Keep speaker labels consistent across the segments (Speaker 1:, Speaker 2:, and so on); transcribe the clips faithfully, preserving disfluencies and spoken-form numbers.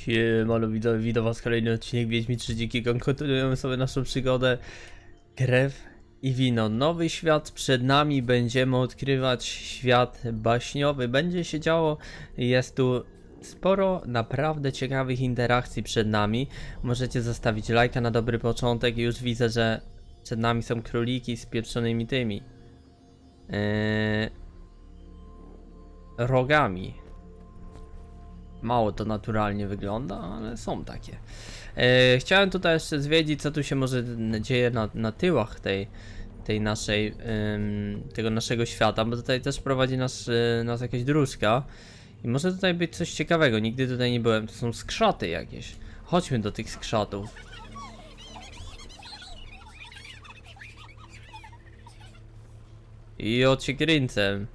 Speaker 1: Siemano, witam, witam was kolejny odcinek Wiedźmin trzy Dziki Gon. Kontynuujemy sobie naszą przygodę Krew i wino. Nowy świat przed nami, będziemy odkrywać świat baśniowy. Będzie się działo, jest tu sporo naprawdę ciekawych interakcji przed nami. Możecie zostawić lajka na dobry początek i już widzę, że przed nami są króliki z pieprzonymi tymi yy, rogami. Mało to naturalnie wygląda, ale są takie. E, chciałem tutaj jeszcze zwiedzić, co tu się może dzieje na, na tyłach tej, tej naszej, ym, tego naszego świata, bo tutaj też prowadzi nas, y, nas jakaś dróżka. I może tutaj być coś ciekawego, nigdy tutaj nie byłem, to są skrzaty jakieś. Chodźmy do tych skrzatów. I odciekryńcem.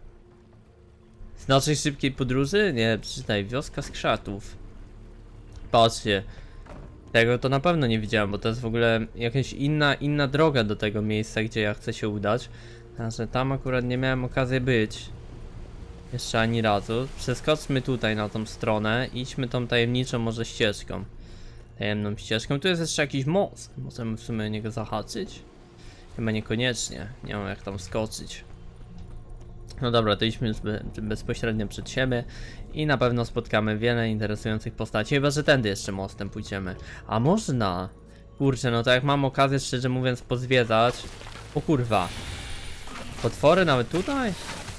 Speaker 1: Z naszej szybkiej podróży? Nie, przeczytaj, wioska skrzatów. Patrzcie. Tego to na pewno nie widziałem, bo to jest w ogóle jakaś inna, inna droga do tego miejsca, gdzie ja chcę się udać. Także tam akurat nie miałem okazji być. Jeszcze ani razu. Przeskoczmy tutaj na tą stronę. Idźmy tą tajemniczą może ścieżką. Tajemną ścieżką. Tu jest jeszcze jakiś most. Możemy w sumie niego zahaczyć? Chyba niekoniecznie. Nie mam jak tam skoczyć. No dobra, to idźmy bezpośrednio przed siebie i na pewno spotkamy wiele interesujących postaci, chyba że tędy jeszcze mostem pójdziemy. A można? Kurczę, no to jak mam okazję, szczerze mówiąc, pozwiedzać. O kurwa. Potwory nawet tutaj?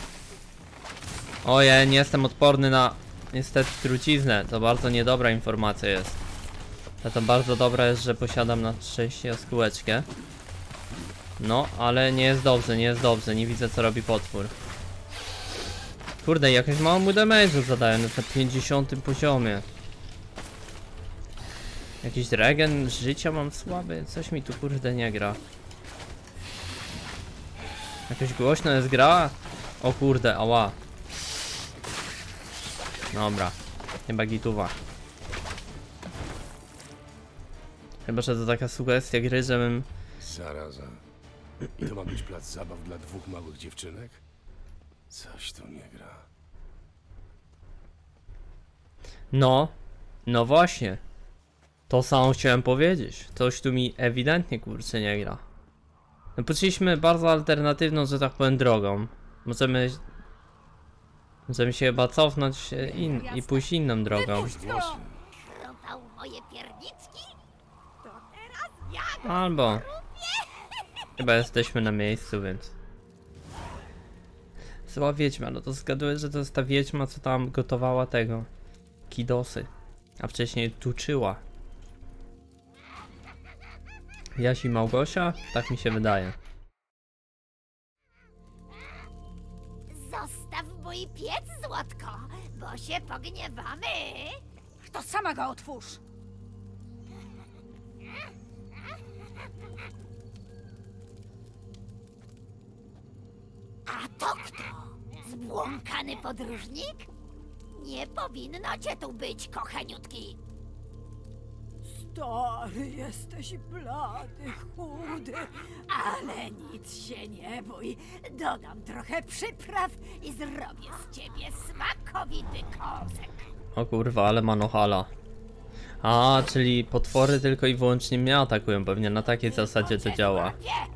Speaker 1: Ojej, nie jestem odporny na niestety truciznę. To bardzo niedobra informacja jest. To, to bardzo dobra jest, że posiadam na szczęście jaskółeczkę. No, ale nie jest dobrze, nie jest dobrze. Nie widzę, co robi potwór. Kurde, jakoś mało mu damage'u zadają na pięćdziesiątym poziomie. Jakiś regen życia mam słaby, coś mi tu kurde nie gra. Jakoś głośno jest gra? O kurde, ała. Dobra, chyba gituwa. Chyba, że to taka sugestia gry, żebym...
Speaker 2: Zaraza. I to ma być plac zabaw dla dwóch małych dziewczynek? Coś tu nie gra.
Speaker 1: No, no właśnie. To samo chciałem powiedzieć. Coś tu mi ewidentnie kurczę nie gra. No poszliśmy bardzo alternatywną, że tak powiem, drogą. Możemy... Możemy się chyba cofnąć in, i pójść inną drogą. Albo... Chyba jesteśmy na miejscu, więc... Zła wiedźma, no to zgaduję, że to jest ta wiedźma, co tam gotowała tego kidosy, a wcześniej tuczyła. Jaś i Małgosia? Tak mi się wydaje.
Speaker 3: Zostaw mój piec, złotko, bo się pogniewamy.
Speaker 4: To sama go otwórz.
Speaker 3: A to kto? Zbłąkany podróżnik? Nie powinno cię tu być, kochaniutki.
Speaker 4: Stary jesteś, blady, chudy.
Speaker 3: Ale nic się nie bój. Dodam trochę przypraw i zrobię z ciebie smakowity kąsek.
Speaker 1: O kurwa, ale manohala. A, czyli potwory tylko i wyłącznie mnie atakują, pewnie na takiej zasadzie to działa.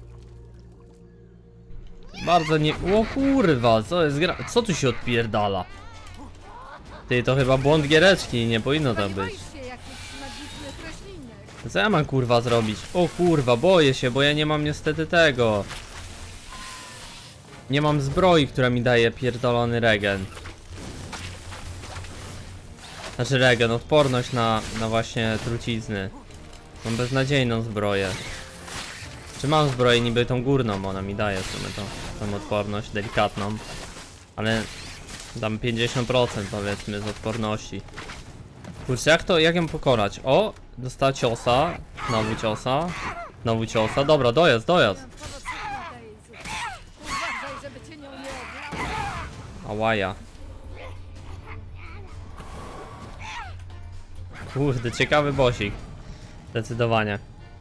Speaker 1: Bardzo nie... O kurwa, co jest gra... Co tu się odpierdala? Ty, to chyba błąd giereczki, nie powinno tak być. Co ja mam kurwa zrobić? O kurwa, boję się, bo ja nie mam niestety tego. Nie mam zbroi, która mi daje pierdolony regen. Znaczy regen, odporność na, na właśnie trucizny. Mam beznadziejną zbroję. Czy mam zbroję niby tą górną, ona mi daje w sumie tą, tą odporność delikatną. Ale dam pięćdziesiąt procent powiedzmy z odporności. Kurczę, jak to, jak ją pokonać? O, dostała ciosa, znowu ciosa, znowu ciosa, dobra, dojazd, dojazd. Ałaja. Kurde, ciekawy bosik. Zdecydowanie.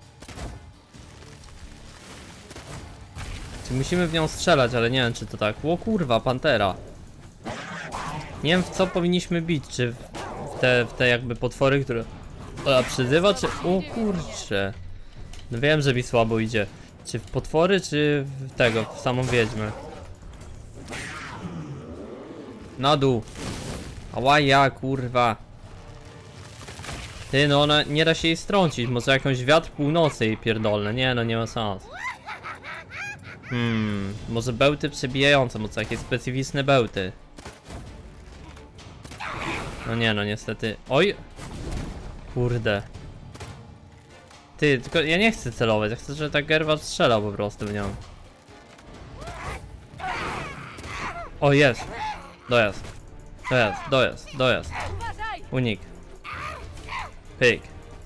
Speaker 1: Musimy w nią strzelać, ale nie wiem czy to tak. O kurwa, pantera. Nie wiem w co powinniśmy bić, czy w te, w te jakby potwory, które ona przyzywa, czy... O kurczę. No wiem, że mi słabo idzie. Czy w potwory, czy w tego, w samą wiedźmę? Na dół. Ałaja, kurwa. Ty, no ona, nie da się jej strącić, może jakąś wiatr północy jej pierdolne. Nie, no nie ma sens. Hmm, może bełty przebijające, może jakieś specyficzne bełty. No nie, no niestety. Oj! Kurde. Ty, tylko ja nie chcę celować, ja chcę, żeby ta Gerwa strzelał po prostu w nią. O, jest! Dojazd. Dojazd, dojazd, dojazd. Unik. Pyk.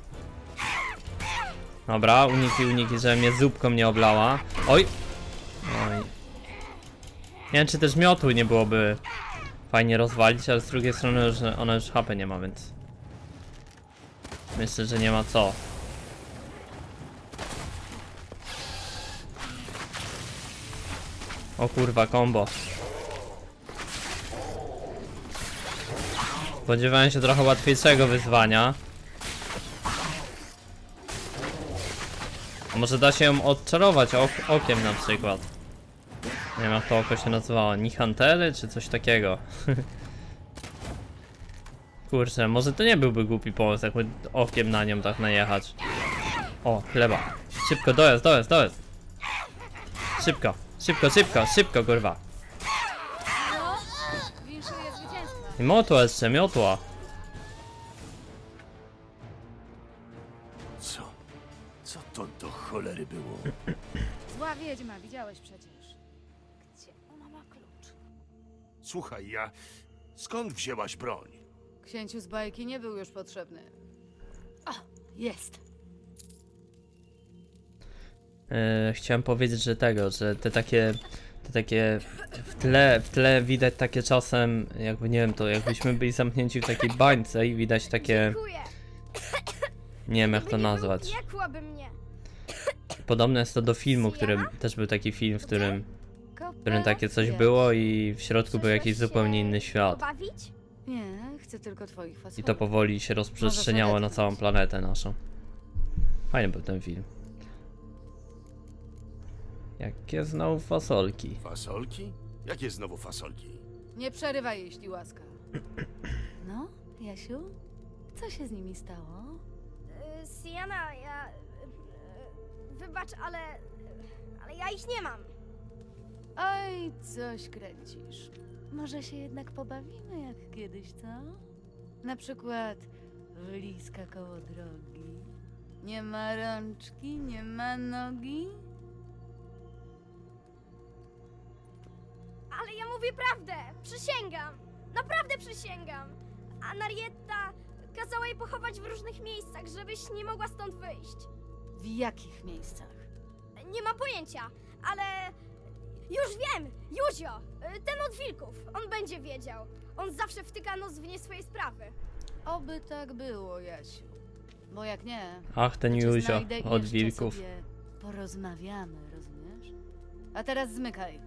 Speaker 1: Dobra, uniki, uniki, żeby mnie zupką nie oblała. Oj! Oj. Nie wiem, czy też miotu nie byłoby fajnie rozwalić, ale z drugiej strony już, ona już H P nie ma, więc myślę, że nie ma co. O kurwa, combo. Spodziewałem się trochę łatwiejszego wyzwania. Może da się ją odczarować ok okiem na przykład. Nie wiem, jak to oko się nazywało, Nihantery czy coś takiego. Kurczę, może to nie byłby głupi pomysł, jakby okiem na nią tak najechać. O, chleba. Szybko, dojazd, dojazd, dojazd. Szybko, szybko, szybko, szybko, kurwa. I miotła jeszcze, miotła.
Speaker 2: Co? Co to do cholery było?
Speaker 4: Zła wiedźma, widziałeś przecież.
Speaker 3: Gdzie ona ma klucz?
Speaker 2: Słuchaj, ja... Skąd wzięłaś broń?
Speaker 4: Księciu z bajki nie był już potrzebny. O, jest.
Speaker 1: Yy, chciałem powiedzieć, że tego, że te takie, te takie w tle, w tle widać takie czasem, jakby nie wiem, to jakbyśmy byli zamknięci w takiej bańce i widać takie,
Speaker 5: Dziękuję.
Speaker 1: nie wiem jak to
Speaker 5: Gdyby nie
Speaker 1: nazwać.
Speaker 5: był, piekłaby mnie.
Speaker 1: Podobne jest to do filmu, który też był taki film, w którym, w którym takie coś było i w środku był jakiś zupełnie inny świat.
Speaker 5: Pobawić?
Speaker 4: Nie, chcę tylko twoich fasolek.
Speaker 1: I to powoli się rozprzestrzeniało na całą planetę naszą. Fajny był ten film. Jakie znowu fasolki?
Speaker 2: Fasolki? Jakie znowu fasolki?
Speaker 4: Nie przerywaj, jeśli łaska. No, Jasiu? Co się z nimi stało?
Speaker 5: Y, Sienna, ja... y, y, Wybacz, ale... Ale ja ich nie mam.
Speaker 4: Oj, coś kręcisz. Może się jednak pobawimy jak kiedyś, co? Na przykład w liska koło drogi. Nie ma rączki, nie ma nogi.
Speaker 5: Ale ja mówię prawdę. Przysięgam. Naprawdę przysięgam. A Narietta kazała jej pochować w różnych miejscach, żebyś nie mogła stąd wyjść.
Speaker 4: W jakich miejscach?
Speaker 5: Nie mam pojęcia, ale... Już wiem! Józio! y, Ten od wilków. On będzie wiedział. On zawsze wtyka nos w nie swoje sprawy.
Speaker 4: Oby tak było, Jasiu. Bo jak nie,
Speaker 1: Ach, ten
Speaker 4: to cię
Speaker 1: Józio
Speaker 4: znajdę i
Speaker 1: od
Speaker 4: jeszcze
Speaker 1: wilków.
Speaker 4: sobie porozmawiamy, rozumiesz? A teraz zmykaj.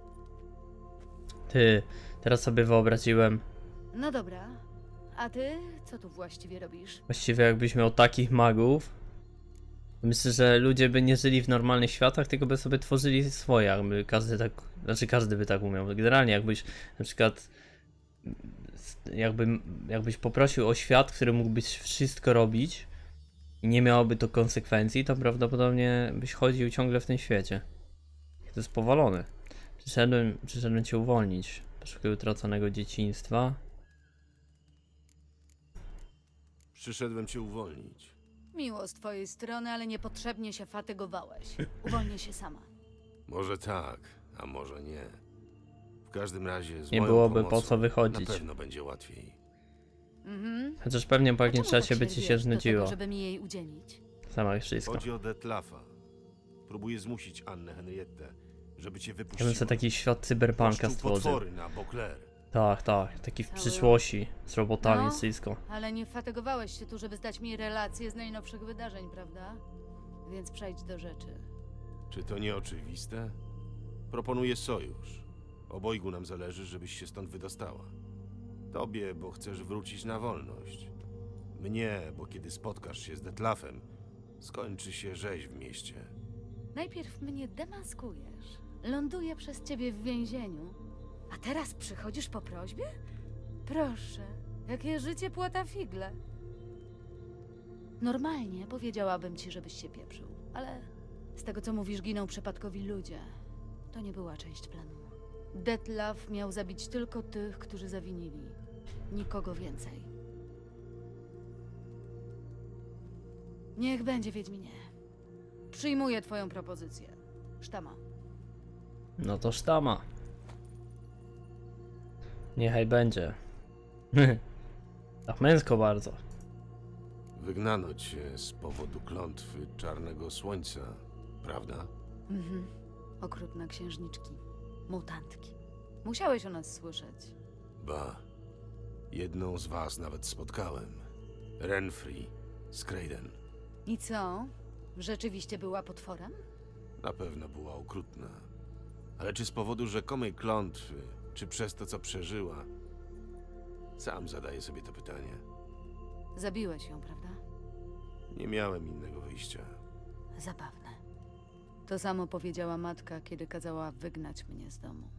Speaker 1: Ty, teraz sobie wyobraziłem,
Speaker 4: No dobra. A ty, co tu właściwie robisz?
Speaker 1: właściwie jakbyś miał takich magów, myślę, że ludzie by nie żyli w normalnych światach, tylko by sobie tworzyli swoje, jakby każdy tak, znaczy każdy by tak umiał. Generalnie jakbyś na przykład jakby, jakbyś poprosił o świat, który mógłbyś wszystko robić i nie miałoby to konsekwencji, to prawdopodobnie byś chodził ciągle w tym świecie. To jest powalone. Przyszedłem, przyszedłem cię uwolnić. Poszukuję utraconego dzieciństwa.
Speaker 2: Przyszedłem cię uwolnić.
Speaker 4: Miło z twojej strony, ale niepotrzebnie się fatygowałeś. Uwolnię się sama.
Speaker 2: Może tak, a może nie. W każdym razie z
Speaker 1: Nie
Speaker 2: moją
Speaker 1: byłoby po
Speaker 2: pomocą
Speaker 1: co wychodzić.
Speaker 2: Na pewno będzie łatwiej.
Speaker 4: Mhm.
Speaker 1: Chociaż pewnie po jakimś
Speaker 4: Dlaczego
Speaker 1: czasie
Speaker 4: tak
Speaker 1: by ci się
Speaker 4: rwiesz do
Speaker 1: znudziło.
Speaker 4: tego, żeby mi jej udzielić?
Speaker 1: Sama wszystko.
Speaker 2: Chodzi o Detlafa. Próbuję zmusić Annę Henriette, żeby cię
Speaker 1: Ja bym
Speaker 2: wypuściła.
Speaker 1: sobie taki świat cyberpunka
Speaker 2: Poszczuł
Speaker 1: stworzył.
Speaker 2: potwory na Beauclair.
Speaker 1: Tak, tak. Taki w
Speaker 4: Cały
Speaker 1: przyszłości. Z robotami,
Speaker 4: No.
Speaker 1: wszystko.
Speaker 4: Ale nie fatygowałeś się tu, żeby zdać mi relacje z najnowszych wydarzeń, prawda? Więc przejdź do rzeczy.
Speaker 2: Czy to nie oczywiste? Proponuję sojusz. Obojgu nam zależy, żebyś się stąd wydostała. Tobie, bo chcesz wrócić na wolność. Mnie, bo kiedy spotkasz się z Detlafem, skończy się rzeź w mieście.
Speaker 4: Najpierw mnie demaskujesz. Ląduję przez ciebie w więzieniu. A teraz przychodzisz po prośbie? Proszę, jakie życie płata figle. Normalnie powiedziałabym ci, żebyś się pieprzył, ale z tego co mówisz, giną przypadkowi ludzie. To nie była część planu. Detlaf miał zabić tylko tych, którzy zawinili. Nikogo więcej. Niech będzie, Wiedźminie. Przyjmuję twoją propozycję. Sztama.
Speaker 1: No to sztama. Niechaj będzie. Tak męsko bardzo.
Speaker 2: Wygnano cię z powodu klątwy Czarnego Słońca, prawda?
Speaker 4: Mhm. Okrutne księżniczki. Mutantki. Musiałeś o nas słyszeć.
Speaker 2: Ba, jedną z was nawet spotkałem. Renfri z Kraden.
Speaker 4: I co? Rzeczywiście była potworem?
Speaker 2: Na pewno była okrutna. Ale czy z powodu rzekomej klątwy, czy przez to, co przeżyła? Sam zadaję sobie to pytanie.
Speaker 4: Zabiłeś ją, prawda?
Speaker 2: Nie miałem innego wyjścia.
Speaker 4: Zabawne. To samo powiedziała matka, kiedy kazała wygnać mnie z domu.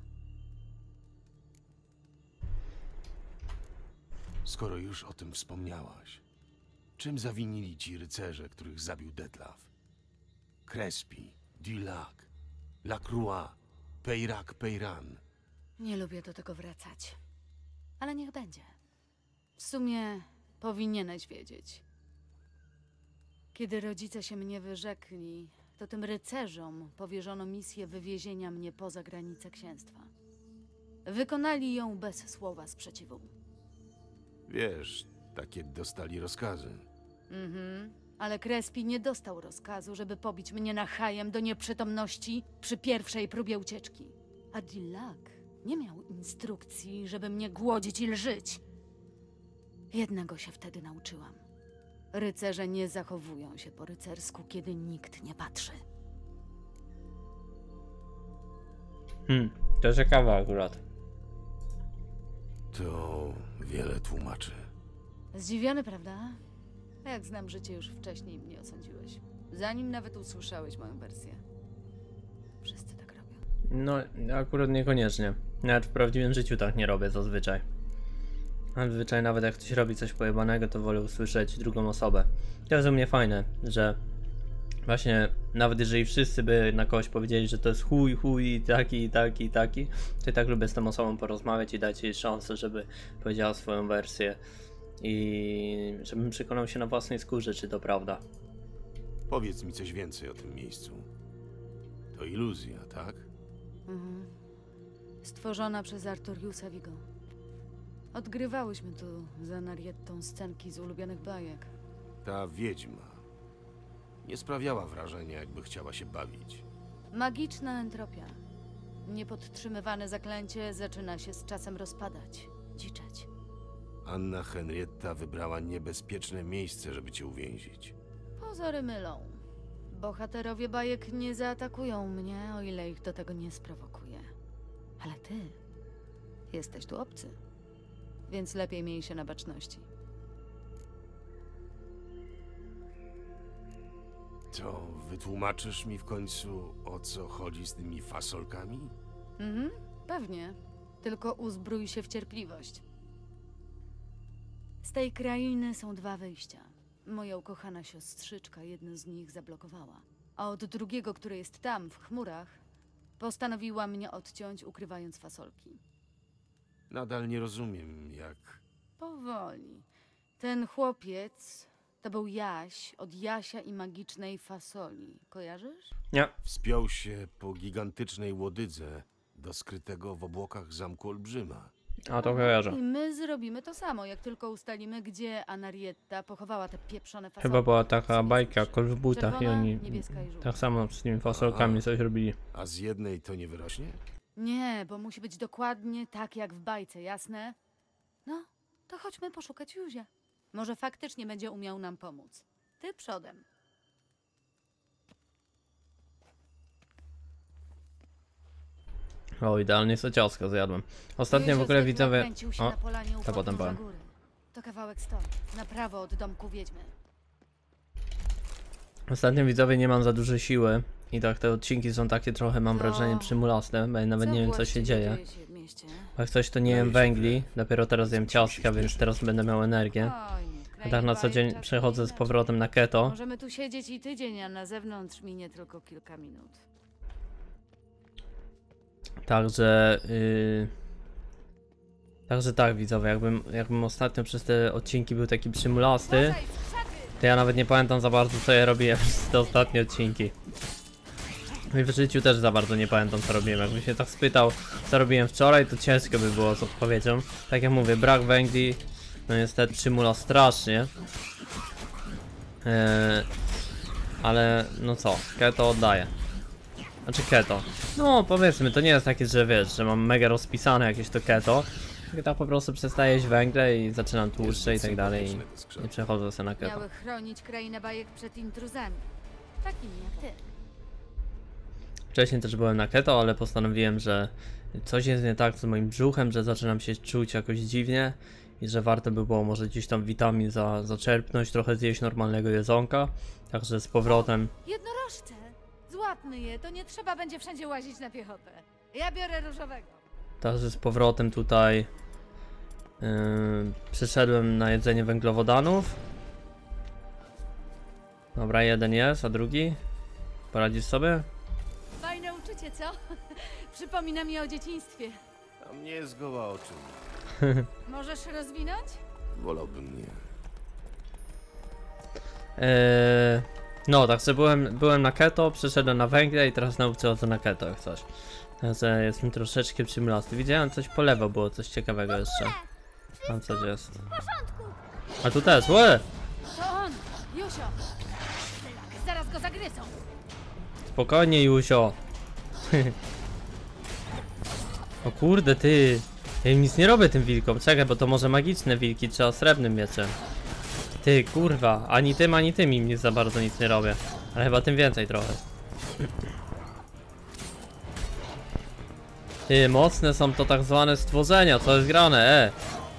Speaker 2: Skoro już o tym wspomniałaś, czym zawinili ci rycerze, których zabił Detlaf? Crespi, Dulac, Lacroix, Peyrac Peyran.
Speaker 4: Nie lubię do tego wracać. Ale niech będzie. W sumie powinieneś wiedzieć. Kiedy rodzice się mnie wyrzekli, to tym rycerzom powierzono misję wywiezienia mnie poza granice księstwa. Wykonali ją bez słowa sprzeciwu.
Speaker 2: Wiesz, takie dostali rozkazy.
Speaker 4: Mhm. Ale Crespi nie dostał rozkazu, żeby pobić mnie nachajem do nieprzytomności przy pierwszej próbie ucieczki. A Dulac nie miał instrukcji, żeby mnie głodzić i lżyć. Jednego się wtedy nauczyłam. Rycerze nie zachowują się po rycersku, kiedy nikt nie patrzy.
Speaker 1: Hmm, to ciekawe akurat.
Speaker 2: To wiele tłumaczy.
Speaker 4: Zdziwiony, prawda? A jak znam życie, już wcześniej mnie osądziłeś. Zanim nawet usłyszałeś moją wersję. Wszyscy tak robią.
Speaker 1: No, akurat niekoniecznie. Nawet w prawdziwym życiu tak nie robię zazwyczaj. Zazwyczaj nawet jak ktoś robi coś pojebanego, to wolę usłyszeć drugą osobę. To jest u mnie fajne, że właśnie nawet jeżeli wszyscy by na kogoś powiedzieli, że to jest chuj, chuj, taki, taki, taki, to i tak lubię z tą osobą porozmawiać i dać jej szansę, żeby powiedziała swoją wersję i żebym przekonał się na własnej skórze, czy to prawda.
Speaker 2: Powiedz mi coś więcej o tym miejscu. To iluzja, tak?
Speaker 4: Mhm. Stworzona przez Artoriusa Vigo. Odgrywałyśmy tu z Anariettą scenki z ulubionych bajek.
Speaker 2: Ta wiedźma nie sprawiała wrażenia, jakby chciała się bawić.
Speaker 4: Magiczna entropia. Niepodtrzymywane zaklęcie zaczyna się z czasem rozpadać, dziczeć.
Speaker 2: Anna Henrietta wybrała niebezpieczne miejsce, żeby cię uwięzić.
Speaker 4: Pozory mylą. Bohaterowie bajek nie zaatakują mnie, o ile ich do tego nie sprowokuje. Ale ty jesteś tu obcy, więc lepiej miej się na baczności.
Speaker 2: To wytłumaczysz mi w końcu, o co chodzi z tymi fasolkami?
Speaker 4: Mhm, pewnie. Tylko uzbrój się w cierpliwość. Z tej krainy są dwa wyjścia. Moja ukochana siostrzyczka jedno z nich zablokowała. A od drugiego, który jest tam, w chmurach, postanowiła mnie odciąć, ukrywając fasolki.
Speaker 2: Nadal nie rozumiem, jak...
Speaker 4: Powoli. Ten chłopiec to był Jaś od Jasia i magicznej fasoli. Kojarzysz?
Speaker 1: Nie.
Speaker 2: Wspiął się po gigantycznej łodydze do skrytego w obłokach zamku Olbrzyma.
Speaker 1: A to kojarzę.
Speaker 4: I my zrobimy to samo, jak tylko ustalimy, gdzie Anarietta pochowała te pieprzone fasolki.
Speaker 1: Chyba była taka bajka, kosz w butach i
Speaker 4: Czerwona,
Speaker 1: oni
Speaker 4: niebieska i żółta.
Speaker 1: tak samo z tymi fasolkami coś robili.
Speaker 2: A z jednej to nie wyrośnie?
Speaker 4: Nie, bo musi być dokładnie tak jak w bajce, jasne? No, to chodźmy poszukać Józia. Może faktycznie będzie umiał nam pomóc. Ty przodem.
Speaker 1: O, idealnie co ciasko zjadłem. Ostatnio w
Speaker 4: Józio
Speaker 1: ogóle
Speaker 4: zwykle
Speaker 1: widzowie...
Speaker 4: kręcił się
Speaker 1: O,
Speaker 4: na polanie u
Speaker 1: to potem
Speaker 4: podnóża
Speaker 1: powiem.
Speaker 4: góry. To kawałek stąd, na prawo od domku wiedźmy.
Speaker 1: Ostatnio widzowie nie mam za dużo siły i tak te odcinki są takie trochę, mam
Speaker 4: To-
Speaker 1: wrażenie, przymulaste, bo ja nawet nie wiem co się
Speaker 4: właściwie
Speaker 1: dzieje.
Speaker 4: się w mieście?
Speaker 1: Jak coś to nie jem węgli, dopiero teraz jem ciastka, więc teraz będę miał energię.
Speaker 4: Oj, nie,
Speaker 1: A tak na co dzień
Speaker 4: czasem
Speaker 1: przechodzę z
Speaker 4: inaczej.
Speaker 1: powrotem na keto.
Speaker 4: Możemy tu siedzieć i tydzień, a na zewnątrz minie tylko kilka minut.
Speaker 1: Także yy... Także tak widzowie, jakbym, jakbym ostatnio przez te odcinki był taki przymulasty, to ja nawet nie pamiętam za bardzo co ja robiłem przez te ostatnie odcinki. I w życiu też za bardzo nie pamiętam co robiłem. Jakbym się tak spytał co robiłem wczoraj, to ciężko by było z odpowiedzią. Tak jak mówię, brak węgli, no niestety przymula strasznie. Eee, ale no co, keto oddaję. Znaczy keto. No powiedzmy, to nie jest takie, że wiesz, że mam mega rozpisane jakieś to keto. Tylko tak po prostu przestaję jeść węgle i zaczynam tłuszcze i tak dalej i, i przechodzę sobie na keto.
Speaker 4: Miały chronić krainę bajek przed intruzami. Takimi jak ty.
Speaker 1: Wcześniej też byłem na keto, ale postanowiłem, że coś jest nie tak z moim brzuchem, że zaczynam się czuć jakoś dziwnie i że warto by było może gdzieś tam witamin za, zaczerpnąć, trochę zjeść normalnego jedzonka. Także z powrotem.
Speaker 4: Jednorożce! Złapmy je, to nie trzeba będzie wszędzie łazić na piechotę. Ja biorę różowego.
Speaker 1: Także z powrotem tutaj yy, przyszedłem na jedzenie węglowodanów. Dobra, jeden jest, a drugi? Poradzisz sobie?
Speaker 4: Fajne uczucie, co? Przypomina mi o dzieciństwie.
Speaker 2: A mnie zgoła oczy.
Speaker 4: Możesz rozwinąć?
Speaker 2: Wolałbym nie.
Speaker 1: Eee, no, także byłem, byłem na keto, przeszedłem na węgle i teraz znowu przechodzę na keto, jak coś. Także jestem troszeczkę przymulasty. Widziałem coś po lewo, było coś ciekawego jeszcze. Tam coś jest.
Speaker 5: W porządku.
Speaker 1: A tu też, łe!
Speaker 4: To on! Jusio! Zaraz go zagryzą!
Speaker 1: Spokojnie, Jusio. O kurde, ty. Ja im nic nie robię tym wilkom. Czekaj, bo to może magiczne wilki, trzeba srebrnym mieczem. Ty, kurwa, ani tym, ani tym im nic za bardzo nic nie robię. Ale chyba tym więcej trochę. Ty, mocne są to tak zwane stworzenia, co jest grane, e.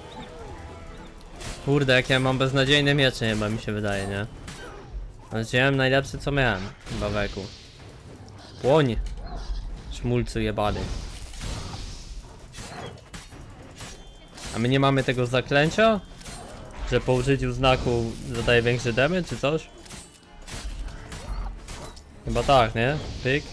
Speaker 1: Kurde, jak ja mam beznadziejne miecze, chyba mi się wydaje, nie? Ale wziąłem najlepszy co miałem, chyba weku. Płoń! Szmulcu jebany. A my nie mamy tego zaklęcia? Że po użyciu znaku zadaje większy damage, czy coś? Chyba tak, nie? Pyk.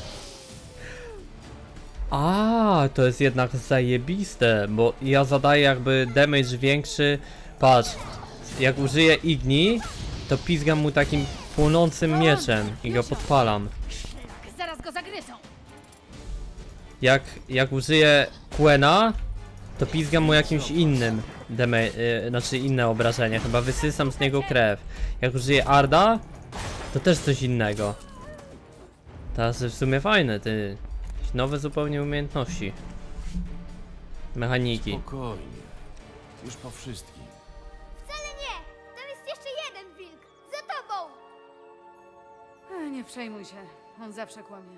Speaker 1: A, to jest jednak zajebiste, bo ja zadaję jakby damage większy. Patrz, jak użyję igni, to pizgam mu takim płonącym mieczem i go podpalam.
Speaker 4: Zaraz go zagryzą!
Speaker 1: Jak, jak użyję Quena, to pizgam mu jakimś innym deme, yy, znaczy inne obrażenia, chyba wysysam z niego krew. Jak użyję Arda, to też coś innego. Teraz w sumie fajne, ty. Nowe zupełnie umiejętności. Mechaniki.
Speaker 2: Spokojnie. Już po wszystkim.
Speaker 5: Wcale nie. Tam jest jeszcze jeden wilk. Za tobą.
Speaker 4: E, nie przejmuj się, on zawsze kłamie.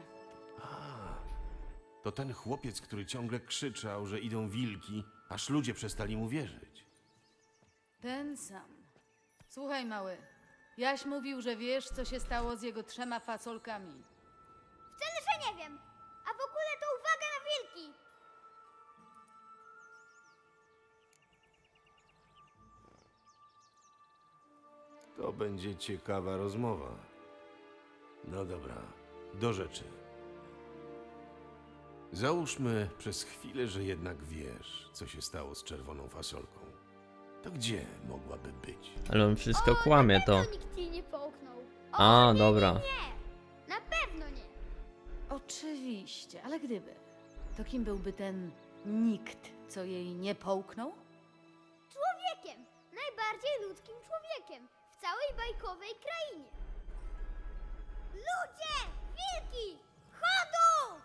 Speaker 2: To ten chłopiec, który ciągle krzyczał, że idą wilki, aż ludzie przestali mu wierzyć.
Speaker 4: Ten sam. Słuchaj, mały. Jaś mówił, że wiesz, co się stało z jego trzema fasolkami.
Speaker 5: Wcale, że nie wiem. A w ogóle to uwaga na wilki.
Speaker 2: To będzie ciekawa rozmowa. No dobra, do rzeczy. Załóżmy przez chwilę, że jednak wiesz, co się stało z czerwoną fasolką. To gdzie mogłaby być?
Speaker 1: Ale on wszystko kłamie to.
Speaker 5: Na pewno nikt jej nie połknął. O,
Speaker 1: A,
Speaker 5: nie,
Speaker 1: dobra.
Speaker 5: Nie, nie. Na pewno nie.
Speaker 4: Oczywiście, ale gdyby, to kim byłby ten nikt, co jej nie połknął?
Speaker 5: Człowiekiem. Najbardziej ludzkim człowiekiem. W całej bajkowej krainie. Ludzie! Wilki! Chodu!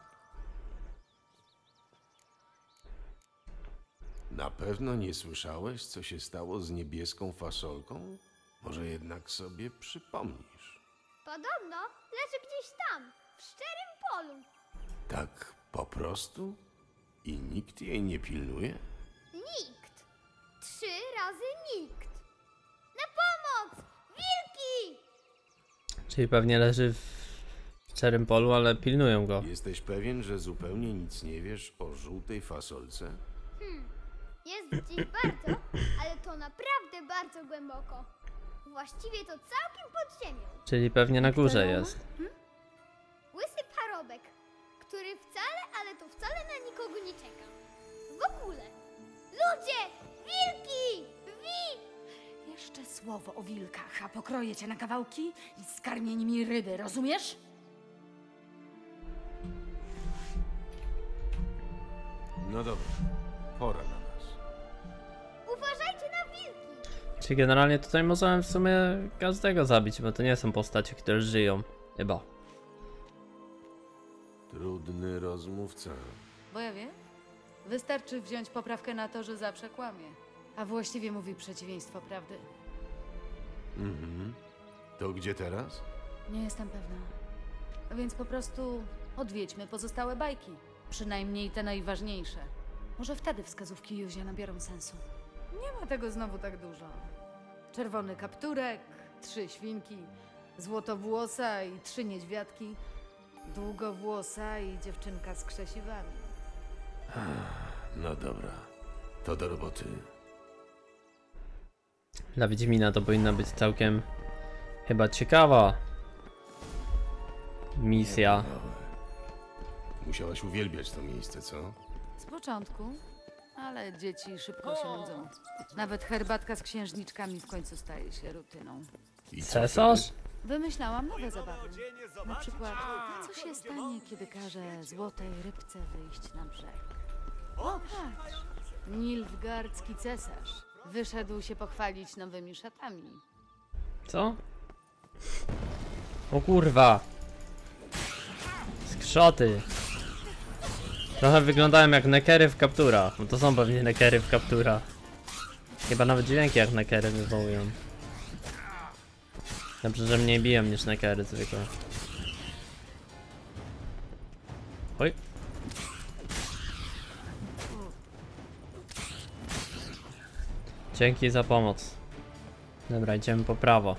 Speaker 2: Na pewno nie słyszałeś, co się stało z niebieską fasolką? Może jednak sobie przypomnisz.
Speaker 5: Podobno leży gdzieś tam, w szczerym polu.
Speaker 2: Tak po prostu? I nikt jej nie pilnuje?
Speaker 5: Nikt. trzy razy nikt. Na pomoc! Wilki!
Speaker 1: Czyli pewnie leży w szczerym polu, ale pilnują go.
Speaker 2: Jesteś pewien, że zupełnie nic nie wiesz o żółtej fasolce?
Speaker 5: Jest gdzieś bardzo, ale to naprawdę bardzo głęboko. Właściwie to całkiem pod ziemią.
Speaker 1: Czyli pewnie na górze
Speaker 4: Która?
Speaker 1: jest.
Speaker 5: Łysy parobek, który wcale, ale to wcale na nikogo nie czeka. W ogóle. Ludzie! Wilki! Wi!
Speaker 3: Jeszcze słowo o wilkach, a pokroję cię na kawałki i skarmię nimi ryby, rozumiesz?
Speaker 2: No dobra, pora na nas.
Speaker 5: Uważajcie na wilki!
Speaker 1: Czyli generalnie tutaj możemy w sumie każdego zabić, bo to nie są postacie, które żyją. Chyba.
Speaker 2: Trudny rozmówca.
Speaker 4: Bo ja wiem, wystarczy wziąć poprawkę na to, że zawsze kłamie. A właściwie mówi przeciwieństwo prawdy.
Speaker 2: Mhm. To gdzie teraz?
Speaker 4: Nie jestem pewna. Więc po prostu odwiedźmy pozostałe bajki. Przynajmniej te najważniejsze. Może wtedy wskazówki Józia nabiorą sensu. Nie ma tego znowu tak dużo. Czerwony kapturek, trzy świnki, złotowłosa i trzy niedźwiadki, długowłosa i dziewczynka z krzesiwami.
Speaker 2: No dobra, to do roboty.
Speaker 1: Dla Wiedźmina to powinna być całkiem chyba ciekawa misja.
Speaker 2: Musiałaś uwielbiać to miejsce, co?
Speaker 4: Z początku, ale dzieci szybko się nudzą. Nawet herbatka z księżniczkami w końcu staje się rutyną.
Speaker 2: I co
Speaker 1: Cesarz?
Speaker 2: wtedy?
Speaker 4: Wymyślałam nowe zabawy. Na przykład, co się stanie, kiedy każe złotej rybce wyjść na brzeg? O, patrz! Nilfgaardzki cesarz wyszedł się pochwalić nowymi szatami.
Speaker 1: Co? O kurwa! Skrzoty! Trochę wyglądają jak nekery w kapturach, bo to są pewnie nekery w kapturach. Chyba nawet dźwięki jak nekery wywołują. Dobrze, że mniej biją niż nekery zwykle. Oj! Dzięki za pomoc. Dobra, idziemy po prawo.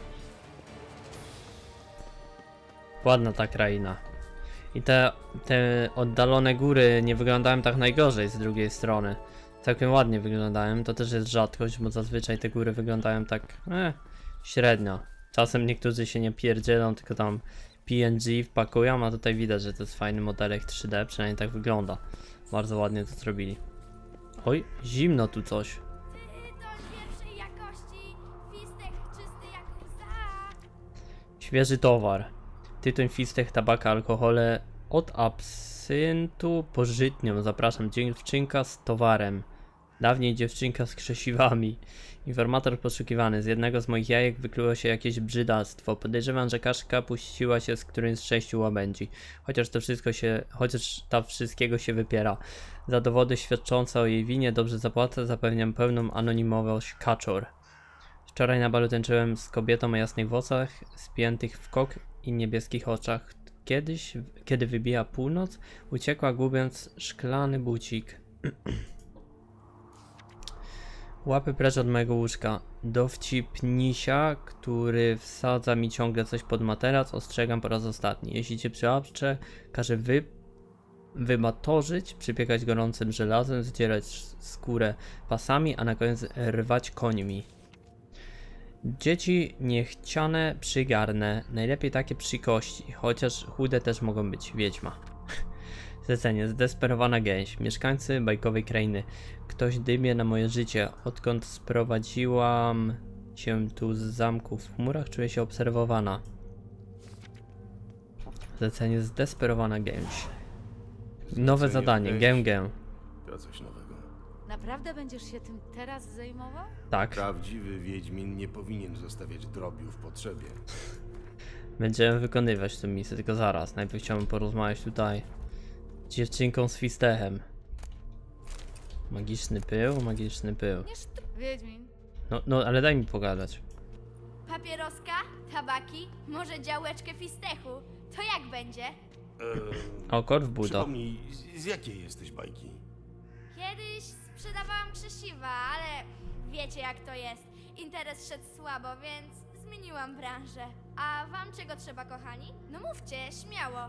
Speaker 1: Ładna ta kraina. I te, te oddalone góry nie wyglądają tak najgorzej z drugiej strony. Całkiem ładnie wyglądają, to też jest rzadkość, bo zazwyczaj te góry wyglądają tak eh, średnio. Czasem niektórzy się nie pierdzielą, tylko tam P N G wpakują, a tutaj widać, że to jest fajny modelek trzy D, przynajmniej tak wygląda. Bardzo ładnie to zrobili. Oj, zimno tu coś.
Speaker 5: Tytoń pierwszej jakości, fistek czysty jak łza.
Speaker 1: Świeży towar. Tytoń, fistek, tabaka, alkohole od absyntu pożytnią. Zapraszam, dziewczynka z towarem. Dawniej dziewczynka z krzesiwami. Informator poszukiwany. Z jednego z moich jajek wykluło się jakieś brzydactwo. Podejrzewam, że kaszka puściła się z którymś z sześciu łabędzi. Chociaż to wszystko się, chociaż ta wszystkiego się wypiera. Za dowody świadczące o jej winie dobrze zapłacę, zapewniam pełną anonimowość kaczor. Wczoraj na balu tańczyłem z kobietą o jasnych włosach, spiętych w kok i niebieskich oczach. Kiedyś, kiedy wybija północ, uciekła gubiąc szklany bucik. Łapy precz od mojego łóżka. Dowcipnisia, który wsadza mi ciągle coś pod materac, ostrzegam po raz ostatni. Jeśli cię przyłapczę, każę wy... wymatorzyć, przypiekać gorącym żelazem, zdzierać skórę pasami, a na koniec rwać końmi. Dzieci niechciane przygarnę, najlepiej takie przy kości, chociaż chude też mogą być. Wiedźma. Zlecenie. Zdesperowana gęś. Mieszkańcy bajkowej krainy. Ktoś dymie na moje życie. Odkąd sprowadziłam się tu z zamku w chmurach, czuję się obserwowana. Zlecenie. Zdesperowana gęś. Nowe
Speaker 2: Zlecenie
Speaker 1: zadanie.
Speaker 2: gęś.
Speaker 1: Gę, gę.
Speaker 2: To coś nowego.
Speaker 4: Naprawdę będziesz się tym teraz zajmował?
Speaker 1: Tak.
Speaker 2: Prawdziwy Wiedźmin nie powinien zostawiać drobiu w potrzebie.
Speaker 1: Będziemy wykonywać tę misję, tylko zaraz. Najpierw chciałbym porozmawiać tutaj z dziewczynką z fistechem. Magiczny pył, magiczny pył.
Speaker 4: Nie sztu... Wiedźmin.
Speaker 1: No, no, ale daj mi pogadać.
Speaker 5: Papieroska, tabaki, może działeczkę fistechu. To jak będzie?
Speaker 2: Eee,
Speaker 1: O, korw budo.
Speaker 2: przypomnij, z, z jakiej jesteś bajki?
Speaker 5: Kiedyś sprzedawałam krzesiwa, ale
Speaker 6: Wiecie jak to jest. Interes szedł słabo, więc zmieniłam branżę. A wam czego trzeba, kochani? No mówcie, śmiało.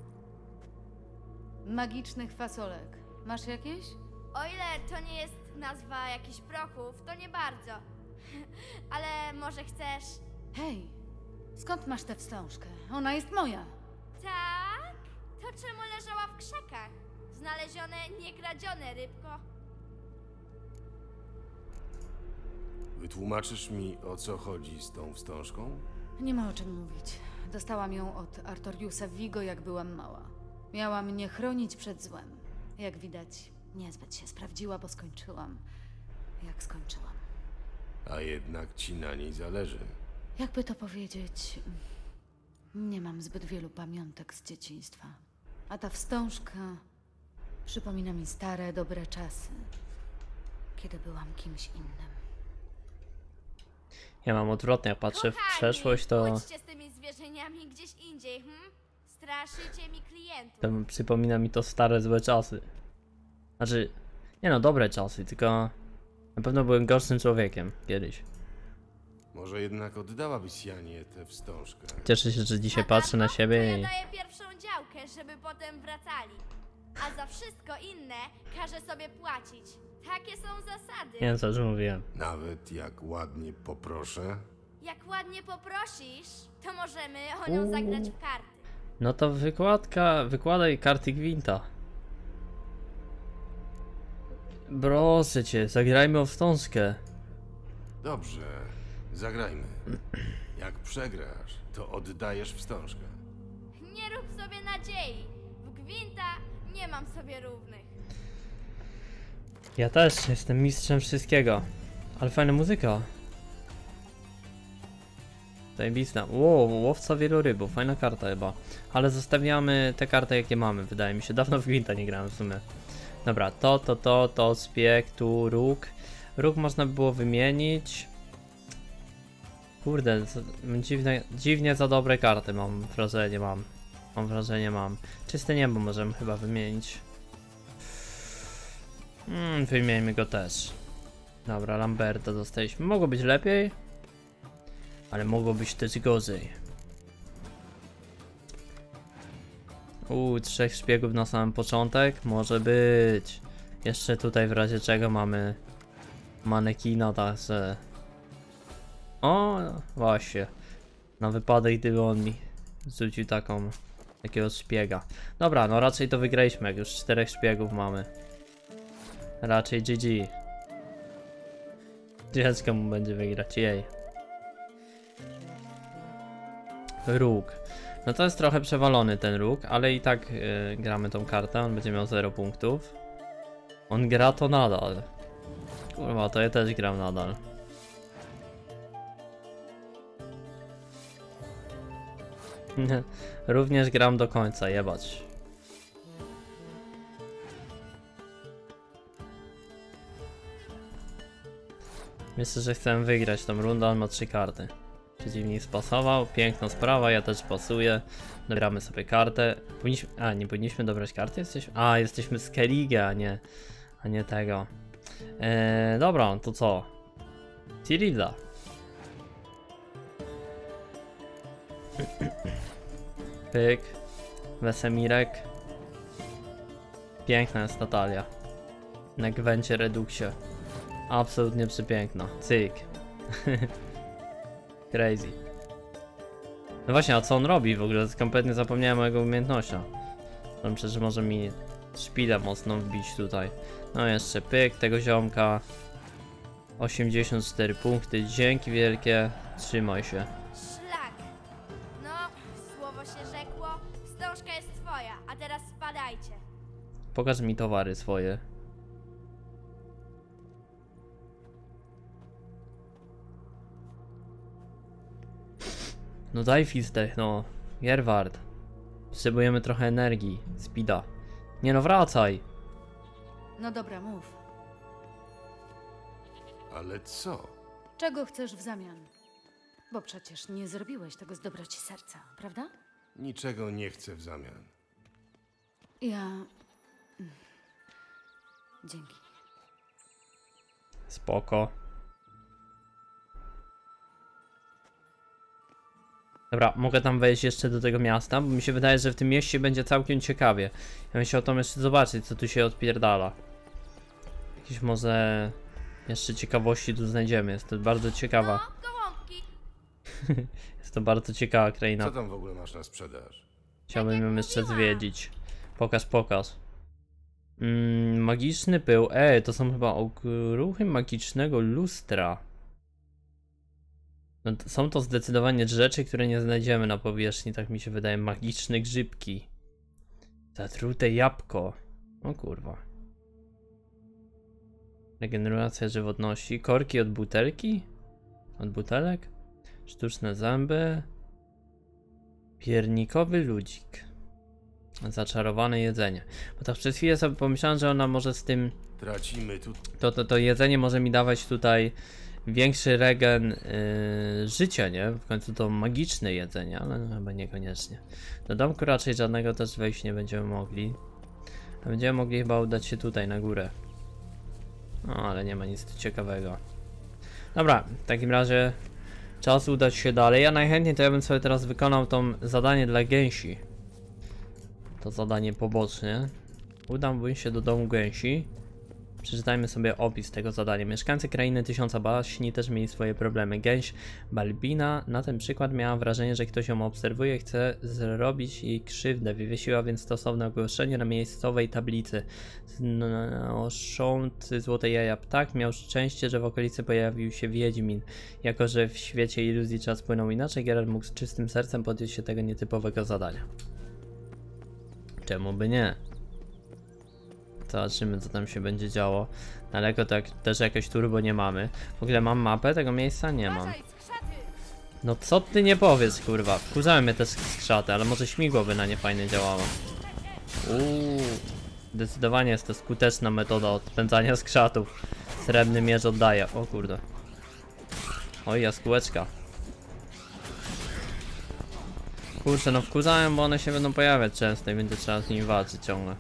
Speaker 4: Magicznych fasolek. Masz jakieś?
Speaker 6: O ile to nie jest nazwa jakichś prochów, to nie bardzo. Ale może chcesz...
Speaker 4: Hej, skąd masz tę wstążkę? Ona jest moja.
Speaker 6: Tak? To czemu leżała w krzakach? Znalezione, niekradzione, rybko.
Speaker 2: Wytłumaczysz mi, o co chodzi z tą wstążką?
Speaker 4: Nie ma o czym mówić. Dostałam ją od Artoriusa Vigo, jak byłam mała. Miała mnie chronić przed złem. Jak widać, niezbyt się sprawdziła, bo skończyłam, jak skończyłam.
Speaker 2: A jednak ci na niej zależy.
Speaker 4: Jakby to powiedzieć, nie mam zbyt wielu pamiątek z dzieciństwa. A ta wstążka przypomina mi stare, dobre czasy, kiedy byłam kimś innym.
Speaker 1: Ja mam odwrotnie, jak patrzę w
Speaker 6: Kochani,
Speaker 1: przeszłość, to,
Speaker 6: pójdźcie z tymi zwierzeniami gdzieś indziej, hm? Straszycie mi klientów.
Speaker 1: to przypomina mi to stare, złe czasy. Znaczy, nie no, dobre czasy, tylko na pewno byłem gorszym człowiekiem kiedyś.
Speaker 2: Może jednak oddałabyś Janie tę wstążkę?
Speaker 1: Cieszę się, że dzisiaj
Speaker 6: Za
Speaker 1: patrzę na
Speaker 6: darmo, to
Speaker 1: siebie
Speaker 6: ja
Speaker 1: i...
Speaker 6: daję pierwszą działkę, żeby potem wracali. A za wszystko inne każę sobie płacić. Takie są zasady.
Speaker 1: Nie wiem, co już mówiłem.
Speaker 2: Nawet jak ładnie poproszę?
Speaker 6: Jak ładnie poprosisz, to możemy o nią zagrać w karty.
Speaker 1: No to wykładka, wykładaj karty Gwinta. Proszę cię, zagrajmy o wstążkę.
Speaker 2: Dobrze, zagrajmy. Jak przegrasz, to oddajesz wstążkę.
Speaker 6: Nie rób sobie nadziei. W gwinta nie mam sobie równych.
Speaker 1: Ja też jestem mistrzem wszystkiego. Ale fajna muzyka. Zajebista. Wow, łowca wielorybów, fajna karta chyba. Ale zostawiamy te karty jakie mamy, wydaje mi się. Dawno w Gwinta nie grałem w sumie. Dobra, to, to, to, to, spiek, tu, róg. Róg można by było wymienić. Kurde, co- dziwne, dziwnie za dobre karty mam wrażenie, mam. Mam wrażenie, mam. Czyste niebo możemy chyba wymienić. Hmm, wymieńmy go też. Dobra, Lamberta dostaliśmy. Mogło być lepiej, ale mogło być też gorzej. Uuu, trzech szpiegów na samym początek? Może być. Jeszcze tutaj w razie czego mamy manekina, także... O, właśnie. Na wypadek, gdyby on mi rzucił taką... takiego szpiega. Dobra, no raczej to wygraliśmy, jak już czterech szpiegów mamy. Raczej G G. Ciężko mu będzie wygrać, jej. Róg. No to jest trochę przewalony ten róg, ale i tak yy, gramy tą kartę, on będzie miał zero punktów. On gra to nadal. Kurwa, to ja też gram nadal. Również gram do końca, jebać. Myślę, że chcę wygrać tą rundę, on ma trzy karty. Przeciwnik spasował, piękna sprawa, ja też pasuję. Dobramy sobie kartę. Powinniśmy, a nie powinniśmy dobrać karty? Jesteśmy, a jesteśmy z Skellige, a nie, a nie tego. Eee, dobra, to co? Cyrilla. Pyk. Wesemirek. Piękna jest Natalia. Na Gwencie Reduxie. Absolutnie przepiękna. Cyk. Crazy. No właśnie, a co on robi w ogóle? Kompletnie zapomniałem o jego umiejętnościach. No myślę, że może mi szpilę mocno wbić tutaj. No jeszcze pyk tego ziomka. osiemdziesiąt cztery punkty. Dzięki wielkie. Trzymaj się.
Speaker 6: Szlak. No, słowo się rzekło. Wstążka jest twoja, a teraz spadajcie.
Speaker 1: Pokaż mi towary swoje. No daj fistech, no. Gerward. Potrzebujemy trochę energii. Speeda. Nie no, wracaj.
Speaker 4: No dobra, mów.
Speaker 2: Ale co?
Speaker 4: Czego chcesz w zamian? Bo przecież nie zrobiłeś tego z dobroci serca, prawda?
Speaker 2: Niczego nie chcę w zamian.
Speaker 4: Ja... Mm. Dzięki.
Speaker 1: Spoko. Dobra, mogę tam wejść jeszcze do tego miasta, bo mi się wydaje, że w tym mieście będzie całkiem ciekawie. Ja bym chciał tam jeszcze zobaczyć, co tu się odpierdala. Jakieś może jeszcze ciekawości tu znajdziemy. Jest to bardzo ciekawa.
Speaker 6: No, gołąbki.
Speaker 1: Jest to bardzo ciekawa kraina.
Speaker 2: Co tam w ogóle masz na sprzedaż?
Speaker 1: Chciałbym ją jeszcze zwiedzić. Pokaż, pokaż. Mm, magiczny pył. Ej, to są chyba okruchy magicznego lustra. No to są to zdecydowanie rzeczy, które nie znajdziemy na powierzchni, tak mi się wydaje. Magiczne grzybki. Zatrute jabłko. O kurwa. Regeneracja żywotności. Korki od butelki? Od butelek? Sztuczne zęby. Piernikowy ludzik. Zaczarowane jedzenie. Bo tak przez chwilę sobie pomyślałem, że ona może z tym...
Speaker 2: Tracimy tu...
Speaker 1: To, to, to jedzenie może mi dawać tutaj większy regen yy, życia, nie? W końcu to magiczne jedzenie, ale no, chyba niekoniecznie. Do domku raczej żadnego też wejść nie będziemy mogli. A będziemy mogli chyba udać się tutaj na górę. No ale nie ma nic tu ciekawego. Dobra, w takim razie czas udać się dalej. Ja najchętniej to ja bym sobie teraz wykonał to zadanie dla gęsi. To zadanie poboczne. Udałbym się do domu gęsi. Przeczytajmy sobie opis tego zadania. Mieszkańcy krainy Tysiąca Baśni też mieli swoje problemy. Gęś Balbina na ten przykład miała wrażenie, że ktoś ją obserwuje i chce zrobić jej krzywdę. Wywiesiła więc stosowne ogłoszenie na miejscowej tablicy. Znosząc złote jaja ptak miał szczęście, że w okolicy pojawił się Wiedźmin. Jako że w świecie iluzji czas płynął inaczej, Geralt mógł z czystym sercem podjąć się tego nietypowego zadania. Czemu by nie? Zobaczymy, co tam się będzie działo. Daleko tak też jakieś turbo nie mamy. W ogóle mam mapę tego miejsca? Nie mam. No co ty nie powiesz, kurwa. Wkurzały mnie też skrzaty, ale może śmigło by na nie fajnie działało. Uuu. Zdecydowanie jest to skuteczna metoda odpędzania skrzatów. Srebrny miecz oddaje. O kurde. Oj, jaskółeczka. Kurczę, no wkurzają, bo one się będą pojawiać często i będzie trzeba z nimi walczyć ciągle.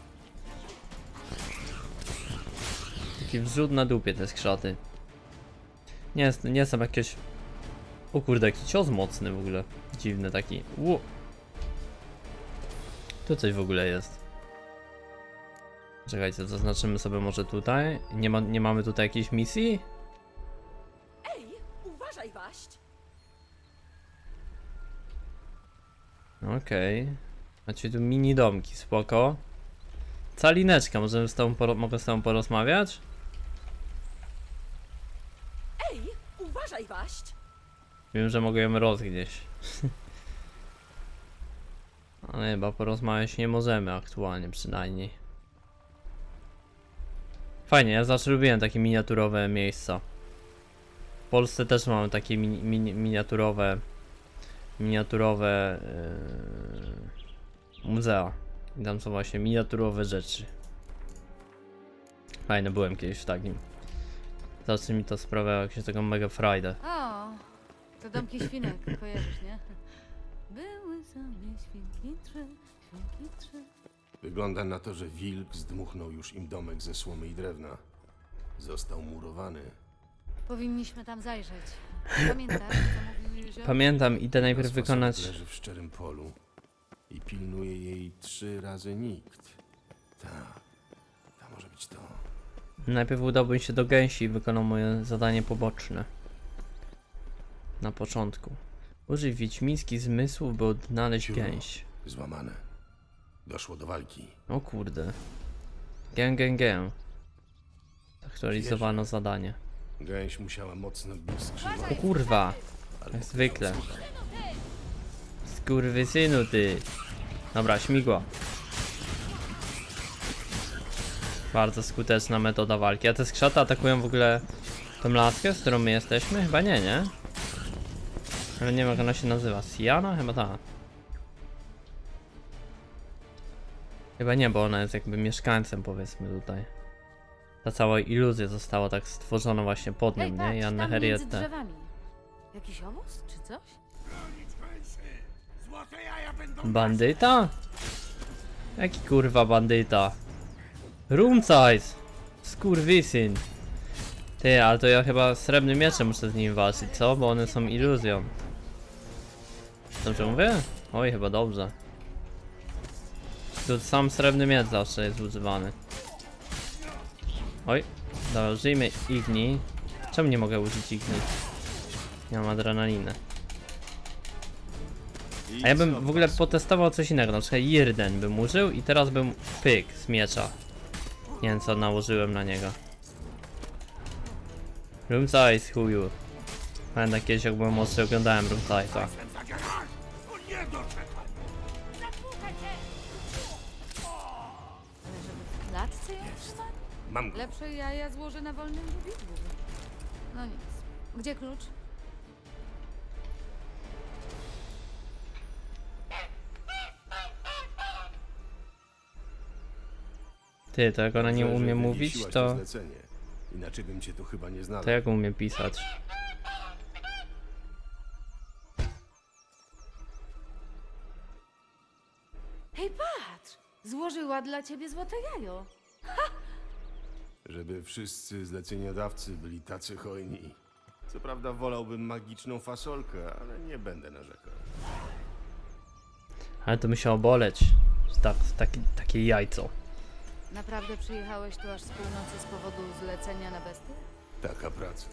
Speaker 1: Taki wrzut na dupie te skrzaty. Nie, jest, nie są jakieś... O kurde, jaki cios mocny w ogóle. Dziwny taki. Ło. Tu coś w ogóle jest. Czekajcie, zaznaczymy sobie może tutaj. Nie, ma, nie mamy tutaj jakiejś misji?
Speaker 7: Ej, uważaj, Waść!
Speaker 1: Okej. Okay. Macie tu mini domki, spoko. Calineczka, możemy z tobą poro- mogę z tobą porozmawiać?
Speaker 7: Ej, uważaj, Waść!
Speaker 1: Wiem, że mogę ją rozgnieść. Ale chyba porozmawiać nie możemy aktualnie przynajmniej. Fajnie, ja zawsze lubiłem takie miniaturowe miejsca. W Polsce też mamy takie mini, mini, miniaturowe miniaturowe yy, muzea. I tam są właśnie miniaturowe rzeczy. Fajne, byłem kiedyś w takim. Zawsze mi to sprawiało jakieś taką mega frajdę.
Speaker 4: O, to domki świnek, kojarzysz, nie? Były sobie świnki trzy, świnki trzy.
Speaker 2: Wygląda na to, że wilk zdmuchnął już im domek ze słomy i drewna. Został murowany.
Speaker 4: Powinniśmy tam zajrzeć. Pamiętasz, co mówił Józio?
Speaker 1: Pamiętam, idę najpierw
Speaker 2: Zasposob
Speaker 1: wykonać...
Speaker 2: leży w szczerym polu i pilnuje jej trzy razy nikt. Tak, to może być to.
Speaker 1: Najpierw udałbym się do gęsi i wykonał moje zadanie poboczne. Na początku. Użyj wiedźmińskich zmysłów, by odnaleźć
Speaker 2: Ciuro.
Speaker 1: gęś.
Speaker 2: Złamane. Doszło do walki.
Speaker 1: O kurde. Gę, gę, gę. Aktualizowano zadanie.
Speaker 2: Gęś musiała mocno bić skrzydła.
Speaker 1: O kurwa. Jak zwykle. Skurwysynu ty. Dobra, śmigło. Bardzo skuteczna metoda walki. A te skrzaty atakują w ogóle tą laskę, z którą my jesteśmy? Chyba nie, nie? Ale nie wiem, jak ona się nazywa. Siana? Chyba ta. Chyba nie, bo ona jest jakby mieszkańcem, powiedzmy tutaj. Ta cała iluzja została tak stworzona właśnie pod
Speaker 4: Hej,
Speaker 1: nim,
Speaker 4: patrz,
Speaker 1: nie? I Anna
Speaker 4: tam między
Speaker 1: Henriette.
Speaker 4: drzewami. Jakiś obóz, czy coś?
Speaker 1: Bandyta? Jaki kurwa bandyta? Room size! Skurwysyn! Ty, ale to ja chyba srebrnym mieczem muszę z nim walczyć, co? Bo one są iluzją. Dobrze mówię? Oj, chyba dobrze. Tu sam srebrny miecz zawsze jest używany. Oj, dobra, użyjmy igni. Czemu nie mogę użyć igni? Nie mam adrenaliny. A ja bym w ogóle potestował coś innego, na przykład Jirden bym użył i teraz bym pyk z miecza. Nie wiem co nałożyłem na niego. Room size, chuju. Pamiętam kiedyś jak byłem młodszy, oglądałem Room size'a.
Speaker 4: Ale żeby w klatce ją trzymać?
Speaker 2: Mam go.
Speaker 4: Lepsze jaja złożę na wolnym biegu. No nic. Gdzie klucz?
Speaker 1: Ty, to jak ona nie
Speaker 2: Dobrze, że
Speaker 1: umie mówić,
Speaker 2: wywiesiłaś
Speaker 1: to...
Speaker 2: zlecenie. Inaczej bym cię tu chyba nie znalazł.
Speaker 1: To jak umie pisać?
Speaker 4: Hej, patrz! Złożyła dla ciebie złote jajo.
Speaker 2: Żeby wszyscy zleceniodawcy byli tacy hojni. Co prawda wolałbym magiczną fasolkę, ale nie będę narzekał.
Speaker 1: Ale to musiało boleć. Tak, taki, takie jajco.
Speaker 4: Naprawdę przyjechałeś tu aż z północy z powodu zlecenia na besty?
Speaker 2: Taka praca.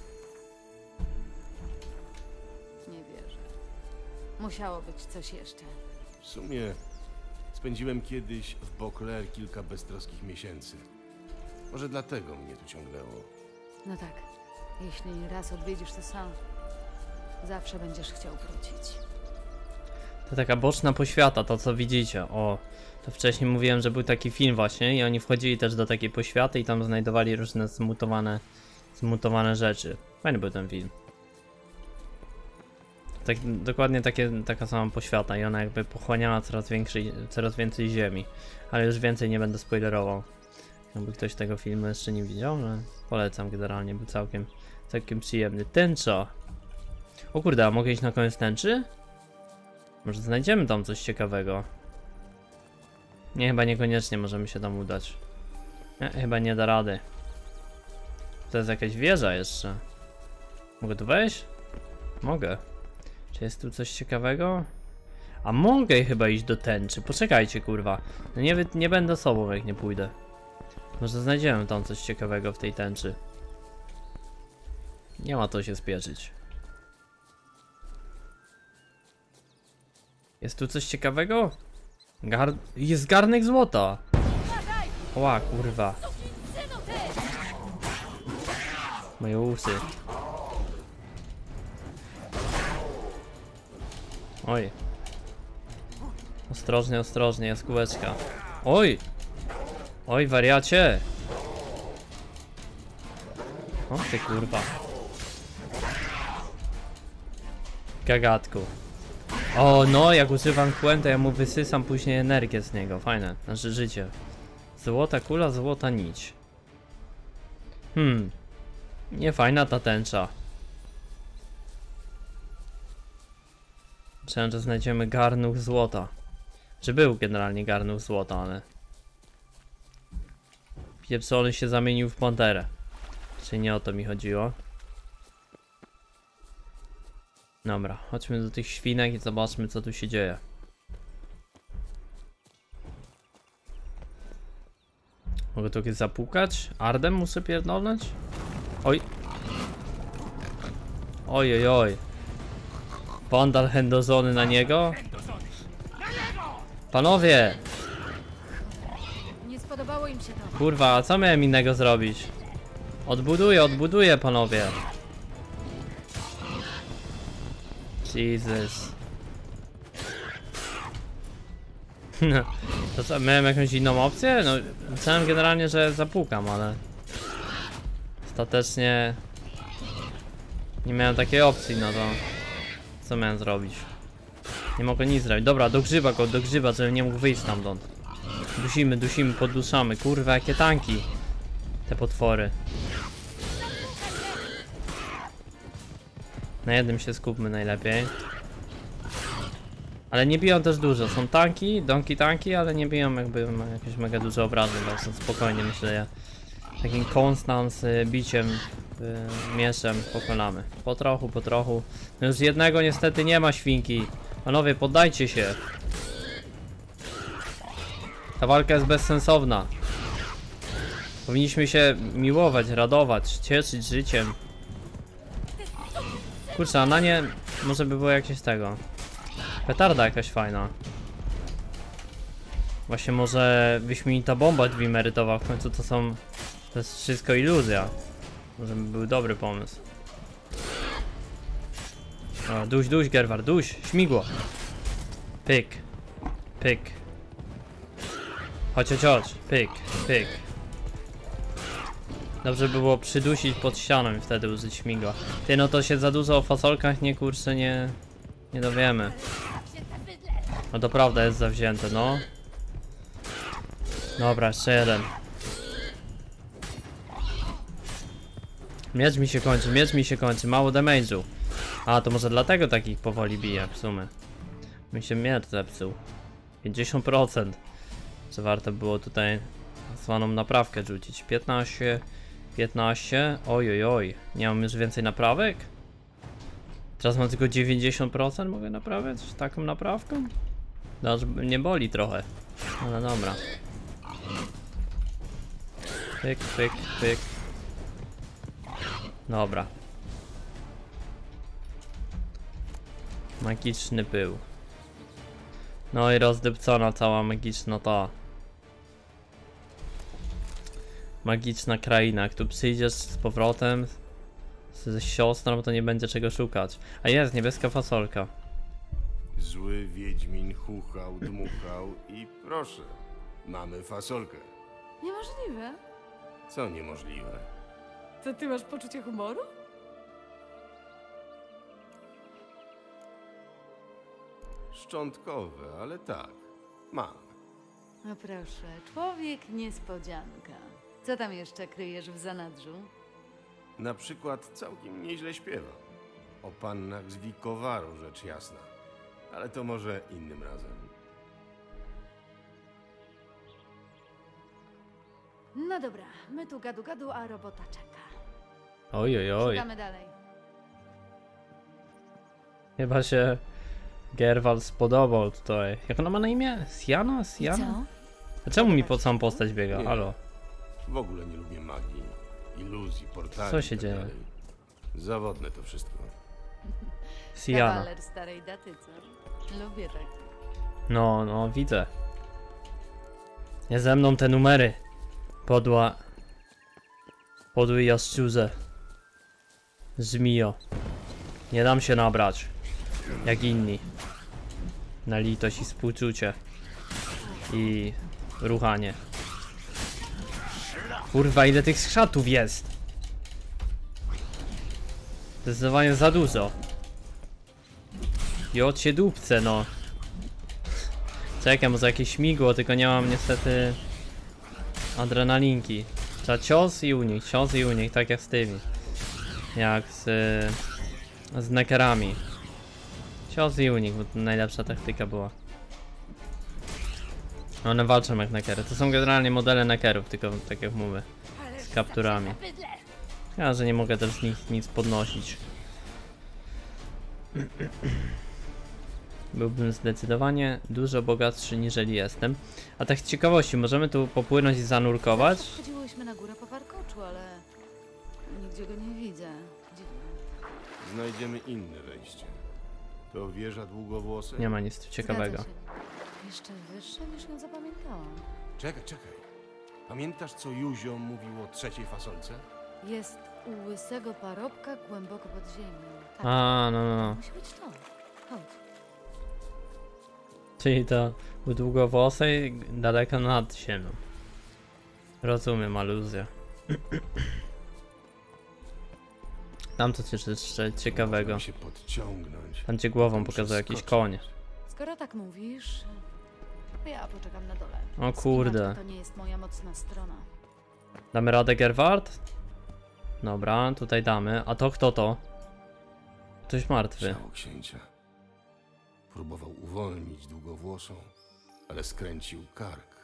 Speaker 4: Nie wierzę. Musiało być coś jeszcze.
Speaker 2: W sumie spędziłem kiedyś w Beauclair kilka beztroskich miesięcy. Może dlatego mnie tu ciągnęło.
Speaker 4: No tak. Jeśli raz odwiedzisz to sam, zawsze będziesz chciał wrócić.
Speaker 1: To taka boczna poświata, to co widzicie. O, to wcześniej mówiłem, że był taki film właśnie i oni wchodzili też do takiej poświaty i tam znajdowali różne zmutowane, zmutowane rzeczy. Fajny był ten film. Tak, dokładnie takie, taka sama poświata i ona jakby pochłaniała coraz, większej, coraz więcej ziemi. Ale już więcej nie będę spoilerował. Jakby ktoś tego filmu jeszcze nie widział, ale polecam generalnie, był całkiem, całkiem przyjemny. Tęcza! O kurde, a mogę iść na koniec tęczy? Może znajdziemy tam coś ciekawego. Nie, chyba niekoniecznie możemy się tam udać. Nie, chyba nie da rady. To jest jakaś wieża jeszcze. Mogę tu wejść? Mogę. Czy jest tu coś ciekawego? A mogę chyba iść do tęczy. Poczekajcie, kurwa. No nie, nie będę sobą, jak nie pójdę. Może znajdziemy tam coś ciekawego w tej tęczy. Nie ma to się spieszyć. Jest tu coś ciekawego? Gar... Jest garnek złota! Ła, kurwa. Moje usy. Oj. Ostrożnie, ostrożnie, jaskółeczka. Oj! Oj, wariacie! O ty kurwa. Gagatku. O no, jak używam kłem, to ja mu wysysam później energię z niego. Fajne, znaczy życie. Złota kula, złota nić. Hmm. Nie fajna ta tęcza. Myślałem, że znajdziemy garnuch złota. Czy był generalnie garnuch złota, ale... Pieprzony się zamienił w panterę. Czy nie o to mi chodziło? Dobra, chodźmy do tych świnek i zobaczmy, co tu się dzieje. Mogę tu zapukać? Ardem muszę pierdolnąć? Oj. Oj, oj, oj. Vandal chędożony na niego? Panowie!
Speaker 4: Nie spodobało im się to.
Speaker 1: Kurwa, a co miałem innego zrobić? Odbuduję, odbuduję, panowie. Jesus. No, to co, miałem jakąś inną opcję? No, myślałem generalnie, że zapukam, ale... Ostatecznie... Nie miałem takiej opcji, no to... Co miałem zrobić? Nie mogę nic zrobić. Dobra, dogrzywa go, dogrzywa, żebym nie mógł wyjść stamtąd. Dusimy, dusimy, podduszamy. Kurwa, jakie tanki. Te potwory. Na jednym się skupmy najlepiej. Ale nie biją też dużo. Są tanki, donki tanki, ale nie biją jakby jakieś mega duże obrazy. Bardzo spokojnie myślę, ja takim konstans biciem, mieczem pokonamy. Po trochu, po trochu. No już jednego niestety nie ma świnki. Panowie, poddajcie się. Ta walka jest bezsensowna. Powinniśmy się miłować, radować, cieszyć życiem. Kurczę, a na nie może by było jakieś tego. Petarda jakaś fajna. Właśnie może wyśmienita bomba dwimerytowa, w końcu to są... To jest wszystko iluzja. Może by był dobry pomysł. O, duś, duś, Gerwar, duś, śmigło. Pyk. Pyk. Chodź, chodź, chodź. Pyk, pyk. Dobrze by było przydusić pod ścianą i wtedy użyć śmigła. Ty, no to się za dużo o fasolkach nie, kurczę, nie... Nie dowiemy. No to prawda, jest zawzięte, no. Dobra, jeszcze jeden. Miecz mi się kończy, miecz mi się kończy, mało damage'u. A, to może dlatego takich powoli bije, w sumie. Mi się miecz zepsuł. pięćdziesiąt procent. Co warto było tutaj zwaną naprawkę rzucić. piętnaście, piętnaście. Oj, oj, oj. Nie mam już więcej naprawek? Teraz mam tylko dziewięćdziesiąt procent mogę naprawiać taką naprawką? No, mnie boli trochę. Ale dobra. Pyk, pyk, pyk. Dobra. Magiczny pył. No i rozdepcona cała magiczna ta. Magiczna kraina. Jak tu przyjdziesz z powrotem ze siostrą, to nie będzie czego szukać. A jest, niebieska fasolka.
Speaker 2: Zły wiedźmin chuchał, dmuchał i proszę, mamy fasolkę.
Speaker 4: Niemożliwe.
Speaker 2: Co niemożliwe?
Speaker 7: To ty masz poczucie humoru?
Speaker 2: Szczątkowe, ale tak, mam.
Speaker 4: No proszę, człowiek niespodzianka. Co tam jeszcze kryjesz w zanadrzu?
Speaker 2: Na przykład całkiem nieźle śpiewam. O pannach z Wikowaru, rzecz jasna. Ale to może innym razem.
Speaker 4: No dobra, my tu gadu gadu, a robota czeka.
Speaker 1: Oj, oj, oj.
Speaker 4: Szukamy dalej.
Speaker 1: Chyba się Gerwal spodobał tutaj. Jak ona ma na imię? Siana? Siana? A czemu mi po całą postać biega?
Speaker 2: Nie.
Speaker 1: Halo.
Speaker 2: W ogóle nie lubię magii, iluzji, portali.
Speaker 1: Co się
Speaker 2: i tak
Speaker 1: dzieje?
Speaker 2: dalej. Zawodne to wszystko.
Speaker 1: Siana.
Speaker 4: Kawaler starej daty, co? Lubię tak.
Speaker 1: No, no, widzę. Nie ze mną te numery. Podła. Podły jaszczurze. Żmijo. Nie dam się nabrać. Jak inni. Na litość i współczucie. I ruchanie. Kurwa, ile tych skrzatów jest? Zdecydowanie za dużo. I od się dupce, no. Czekam, może jakieś śmigło, tylko nie mam niestety adrenalinki. Trzeba cios i unik, cios i unik, tak jak z tymi. Jak z, z nekerami. Cios i unik, bo to najlepsza taktyka była. One walczą jak nekery. To są generalnie modele nekerów, tylko tak jak mówię. Z kapturami. Ja, że nie mogę też z nich nic podnosić. Byłbym zdecydowanie dużo bogatszy niżeli jestem. A tak z ciekawości, możemy tu popłynąć i zanurkować?
Speaker 4: Zawsze chodziłyśmy na górę po warkoczu, ale nigdzie go nie widzę. Dziwne.
Speaker 2: Znajdziemy inne wejście. To wieża długowłosej?
Speaker 1: Nie ma nic tu ciekawego.
Speaker 4: Zgadza się. Jeszcze wyższe niż ją zapamiętałam.
Speaker 2: Czekaj, czekaj. Pamiętasz, co Juzio mówił o trzeciej fasolce?
Speaker 4: Jest u łysego parobka głęboko pod ziemią. Tak,
Speaker 1: A, no, no, no.
Speaker 4: musi być to. Chodź.
Speaker 1: Czyli to u długowłosej daleko nad ziemią. Rozumiem, aluzja. Tam to coś jeszcze ciekawego.
Speaker 2: Można się podciągnąć.
Speaker 1: Tam cię głową
Speaker 2: Potem
Speaker 1: pokazał jakiś
Speaker 2: przeskoczyć.
Speaker 1: koń.
Speaker 4: Skoro tak mówisz, to ja poczekam na dole.
Speaker 1: O kurde.
Speaker 4: Spinaczka to nie jest moja mocna strona.
Speaker 1: Damy radę, Gerward? Dobra, tutaj damy. A to kto to? Ktoś martwy.
Speaker 2: Ciało księcia. Próbował uwolnić długowłosą, ale skręcił kark.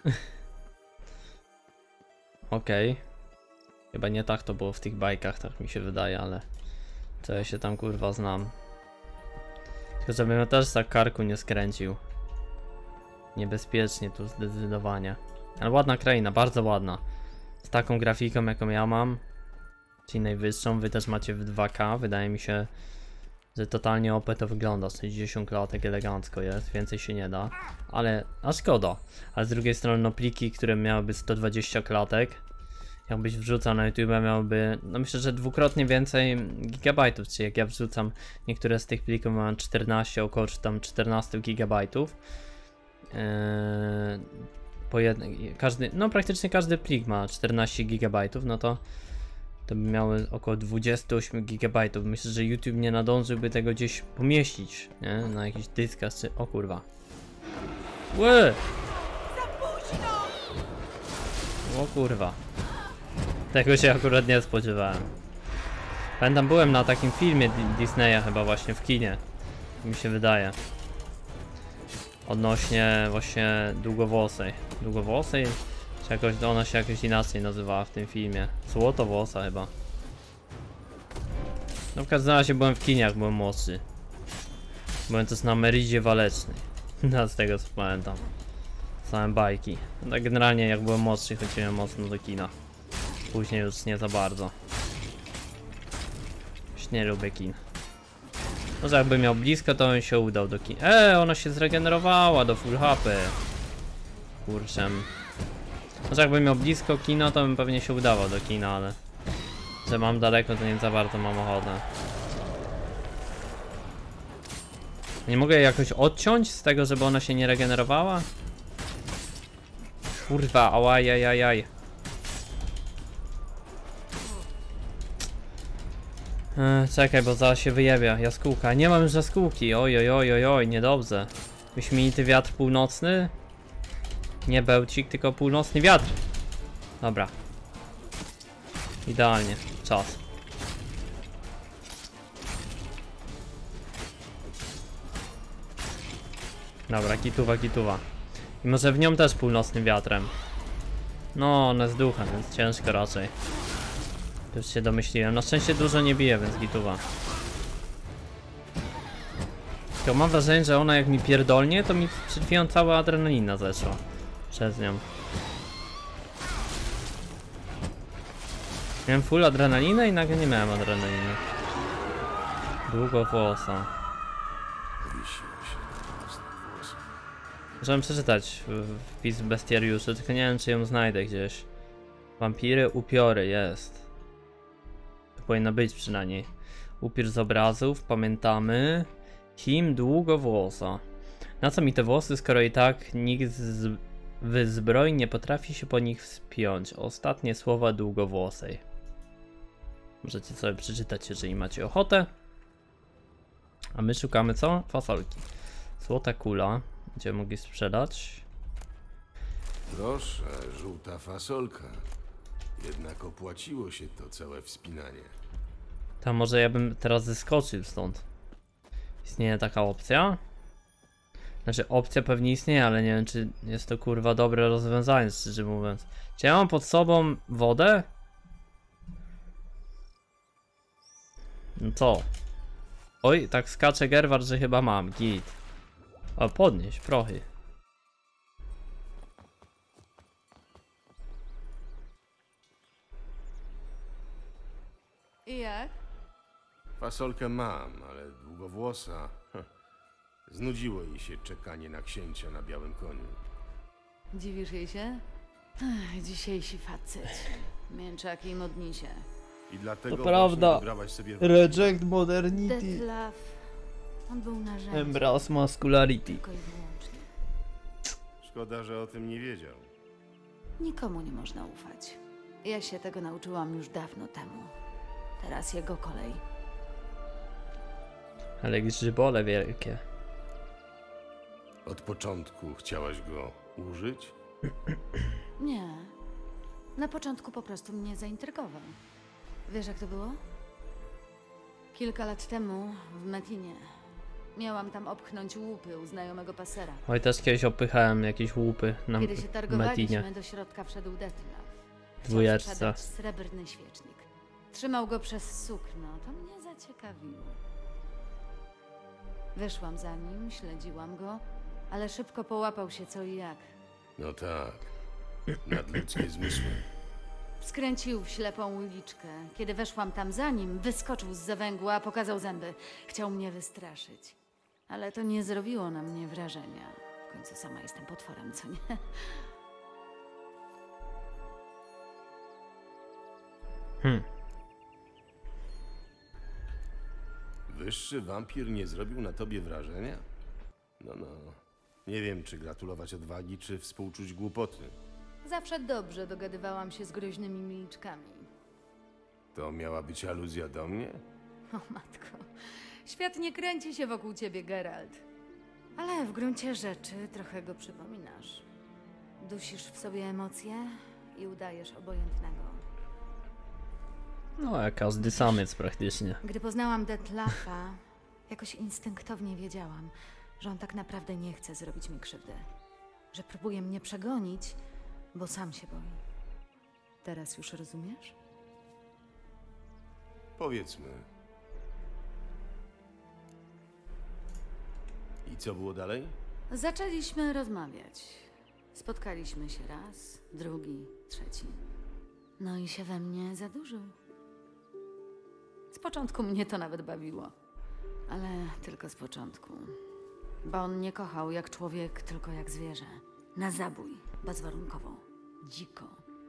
Speaker 1: Okej. Chyba nie tak to było w tych bajkach, tak mi się wydaje, ale co ja się tam kurwa znam. Tylko żebym ja też tak karku nie skręcił. Niebezpiecznie tu zdecydowanie. Ale ładna kraina, bardzo ładna. Z taką grafiką jaką ja mam, czyli najwyższą, wy też macie w dwa K. Wydaje mi się, że totalnie O P to wygląda. sześćdziesiąt klatek elegancko jest, więcej się nie da. Ale, a szkoda. Ale z drugiej strony no pliki, które miałyby sto dwadzieścia klatek, jakbyś wrzucał na YouTube, miałoby, no myślę, że dwukrotnie więcej gigabajtów. Czyli jak ja wrzucam, niektóre z tych plików mam czternaście, około czy tam czternaście gigabajtów. Yy, po jednej, każdy, no praktycznie każdy plik ma czternaście gigabajtów, no to to by miały około dwadzieścia osiem gigabajtów. Myślę, że YouTube nie nadążyłby tego gdzieś pomieścić, nie? Na jakiś dyskach czy... o kurwa. Łe! O kurwa. Tego się akurat nie spodziewałem. Pamiętam, byłem na takim filmie Disneya chyba właśnie w kinie. Mi się wydaje. Odnośnie właśnie długowłosej. Długowłosej? Czy jakoś ona się jakoś inaczej nazywała w tym filmie. Złotowłosa chyba. No w każdym razie byłem w kinie, jak byłem młodszy. Byłem też na Meridzie Walecznej. No z tego co pamiętam. Same bajki. No tak generalnie jak byłem młodszy, chodziłem mocno do kina. Później już nie za bardzo. Już nie lubię kin. Może jakby miał blisko, to bym się udał do kin. Eee, ona się zregenerowała do full H P. Kurczę. Może jakbym miał blisko kino, to bym pewnie się udawał do kina, ale... że mam daleko, to nie za bardzo mam ochotę. Nie mogę jej jakoś odciąć z tego, żeby ona się nie regenerowała? Kurwa, ałajajajaj. Eee, czekaj, bo zaraz się wyjebia jaskółka. Nie mam już jaskółki, oj oj oj oj oj, niedobrze. Wyśmienity wiatr północny? Nie bełcik, tylko północny wiatr. Dobra. Idealnie, czas. Dobra, kituwa, kituwa. I może w nią też północnym wiatrem. No, ona jest duchem, więc ciężko raczej. Już się domyśliłem. Na szczęście dużo nie bije, więc gituwa. Tylko mam wrażenie, że ona jak mi pierdolnie, to mi przed chwilą cała adrenalina zeszła. Przez nią. Miałem full adrenalinę i nagle nie miałem adrenaliny. Długowłosa. Możemy przeczytać wpis w bestiariuszu, tylko nie wiem, czy ją znajdę gdzieś. Wampiry, upiory, jest. To powinno być przynajmniej. Upiór z obrazów, pamiętamy. Kim długowłosa. Na co mi te włosy, skoro i tak nikt z wyzbroi nie potrafi się po nich wspiąć. Ostatnie słowa długowłosej. Możecie sobie przeczytać, jeżeli macie ochotę. A my szukamy co? Fasolki. Złota kula. Będziemy mogli sprzedać.
Speaker 2: Proszę, żółta fasolka. Jednak opłaciło się to całe wspinanie.
Speaker 1: Tam może ja bym teraz zeskoczył stąd. Istnieje taka opcja? Znaczy opcja pewnie istnieje, ale nie wiem, czy jest to kurwa dobre rozwiązanie, szczerze mówiąc. Czy ja mam pod sobą wodę? No co? Oj, tak skacze Gerward, że chyba mam. Git. O, podnieś, prochy.
Speaker 4: I jak?
Speaker 2: Fasolkę mam, ale długowłosa. heh, Znudziło jej się czekanie na księcia na białym koniu.
Speaker 4: Dziwisz jej się? Ech, dzisiejsi faceci. Mięczaki i modnisie.
Speaker 2: I dlatego
Speaker 1: To
Speaker 2: właśnie
Speaker 1: prawda.
Speaker 2: wybrałaś sobie...
Speaker 1: Reject modernity.
Speaker 4: Detlaf. On był narzędziem.
Speaker 1: Embrace masculinity.
Speaker 4: Tylko i wyłącznie.
Speaker 2: Szkoda, że o tym nie wiedział.
Speaker 4: Nikomu nie można ufać. Ja się tego nauczyłam już dawno temu. Teraz jego kolej.
Speaker 1: Ale grzybole wielkie.
Speaker 2: Od początku chciałaś go użyć?
Speaker 4: Nie. Na początku po prostu mnie zaintrygował. Wiesz, jak to było? Kilka lat temu w Metinie. Miałam tam opchnąć łupy u znajomego pasera.
Speaker 1: Oj, też kiedyś opychałem jakieś łupy na
Speaker 4: Kiedy się targowaliśmy,
Speaker 1: Metinie.
Speaker 4: do środka wszedł Detlaf. Chciał
Speaker 1: Dwójeczce.
Speaker 4: sprzedać srebrny świecznik. Trzymał go przez sukno. To mnie zaciekawiło. Wyszłam za nim, śledziłam go, ale szybko połapał się co i jak.
Speaker 2: No tak. Nadludzkie zmysły.
Speaker 4: Skręcił w ślepą uliczkę. Kiedy weszłam tam za nim, wyskoczył z zawęgła, pokazał zęby. Chciał mnie wystraszyć. Ale to nie zrobiło na mnie wrażenia. W końcu sama jestem potworem, co nie?
Speaker 1: Hmm.
Speaker 2: Wyższy wampir nie zrobił na tobie wrażenia? No, no. Nie wiem, czy gratulować odwagi, czy współczuć głupoty.
Speaker 4: Zawsze dobrze dogadywałam się z groźnymi miliczkami.
Speaker 2: To miała być aluzja do mnie?
Speaker 4: O matko, świat nie kręci się wokół ciebie, Geralt. Ale w gruncie rzeczy trochę go przypominasz. Dusisz w sobie emocje i udajesz obojętnego.
Speaker 1: No, jak każdy samiec praktycznie.
Speaker 4: Gdy poznałam Detlafa, jakoś instynktownie wiedziałam, że on tak naprawdę nie chce zrobić mi krzywdy. Że próbuje mnie przegonić, bo sam się boi. Teraz już rozumiesz?
Speaker 2: Powiedzmy. I co było dalej?
Speaker 4: Zaczęliśmy rozmawiać. Spotkaliśmy się raz, drugi, trzeci. No i się we mnie zadłużył. Z początku mnie to nawet bawiło. Ale tylko z początku. Bo on nie kochał jak człowiek, tylko jak zwierzę. Na zabój, bezwarunkowo, dziko.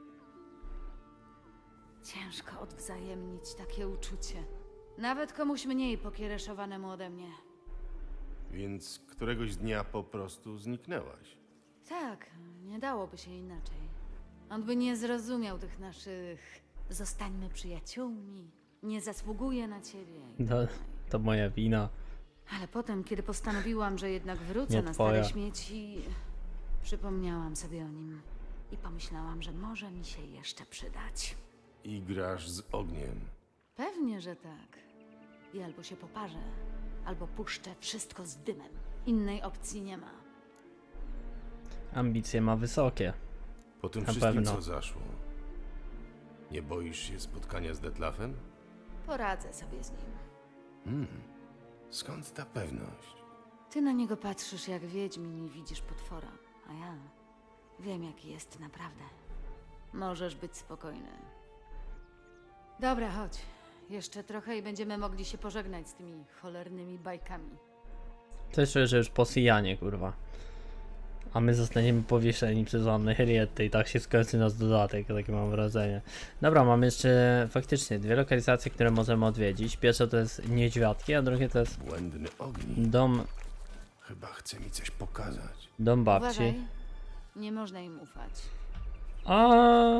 Speaker 4: Ciężko odwzajemnić takie uczucie. Nawet komuś mniej pokiereszowanemu ode mnie.
Speaker 2: Więc któregoś dnia po prostu zniknęłaś.
Speaker 4: Tak, nie dałoby się inaczej. On by nie zrozumiał tych naszych zostańmy przyjaciółmi, nie zasługuje na ciebie. i tak
Speaker 1: To,
Speaker 4: dalej.
Speaker 1: to moja wina.
Speaker 4: Ale potem, kiedy postanowiłam, że jednak wrócę
Speaker 1: Nie
Speaker 4: na
Speaker 1: twoja.
Speaker 4: stare śmieci, przypomniałam sobie o nim i pomyślałam, że może mi się jeszcze przydać.
Speaker 2: I grasz z ogniem.
Speaker 4: Pewnie, że tak. I albo się poparzę, albo puszczę wszystko z dymem. Innej opcji nie ma.
Speaker 1: Ambicje ma wysokie.
Speaker 2: Po tym
Speaker 1: Na
Speaker 2: wszystkim,
Speaker 1: pewno.
Speaker 2: co zaszło. Nie boisz się spotkania z Detlafem?
Speaker 4: Poradzę sobie z nim.
Speaker 2: Hmm. Skąd ta pewność?
Speaker 4: Ty na niego patrzysz jak wiedźmin i widzisz potwora, a ja wiem jaki jest naprawdę. Możesz być spokojny. Dobra, chodź. Jeszcze trochę i będziemy mogli się pożegnać z tymi cholernymi bajkami.
Speaker 1: Też czuję, że już po Syjanie, kurwa. A my zostaniemy powieszeni przez Annę Henriette i tak się skończy nasz dodatek, takie mam wrażenie. Dobra, mamy jeszcze faktycznie dwie lokalizacje, które możemy odwiedzić. Pierwsza to jest Niedźwiadki, a drugie to jest
Speaker 2: Błędny ogień.
Speaker 1: dom,
Speaker 2: Chyba chce mi coś pokazać.
Speaker 1: dom babci.
Speaker 4: Uważaj, nie można im ufać.
Speaker 1: A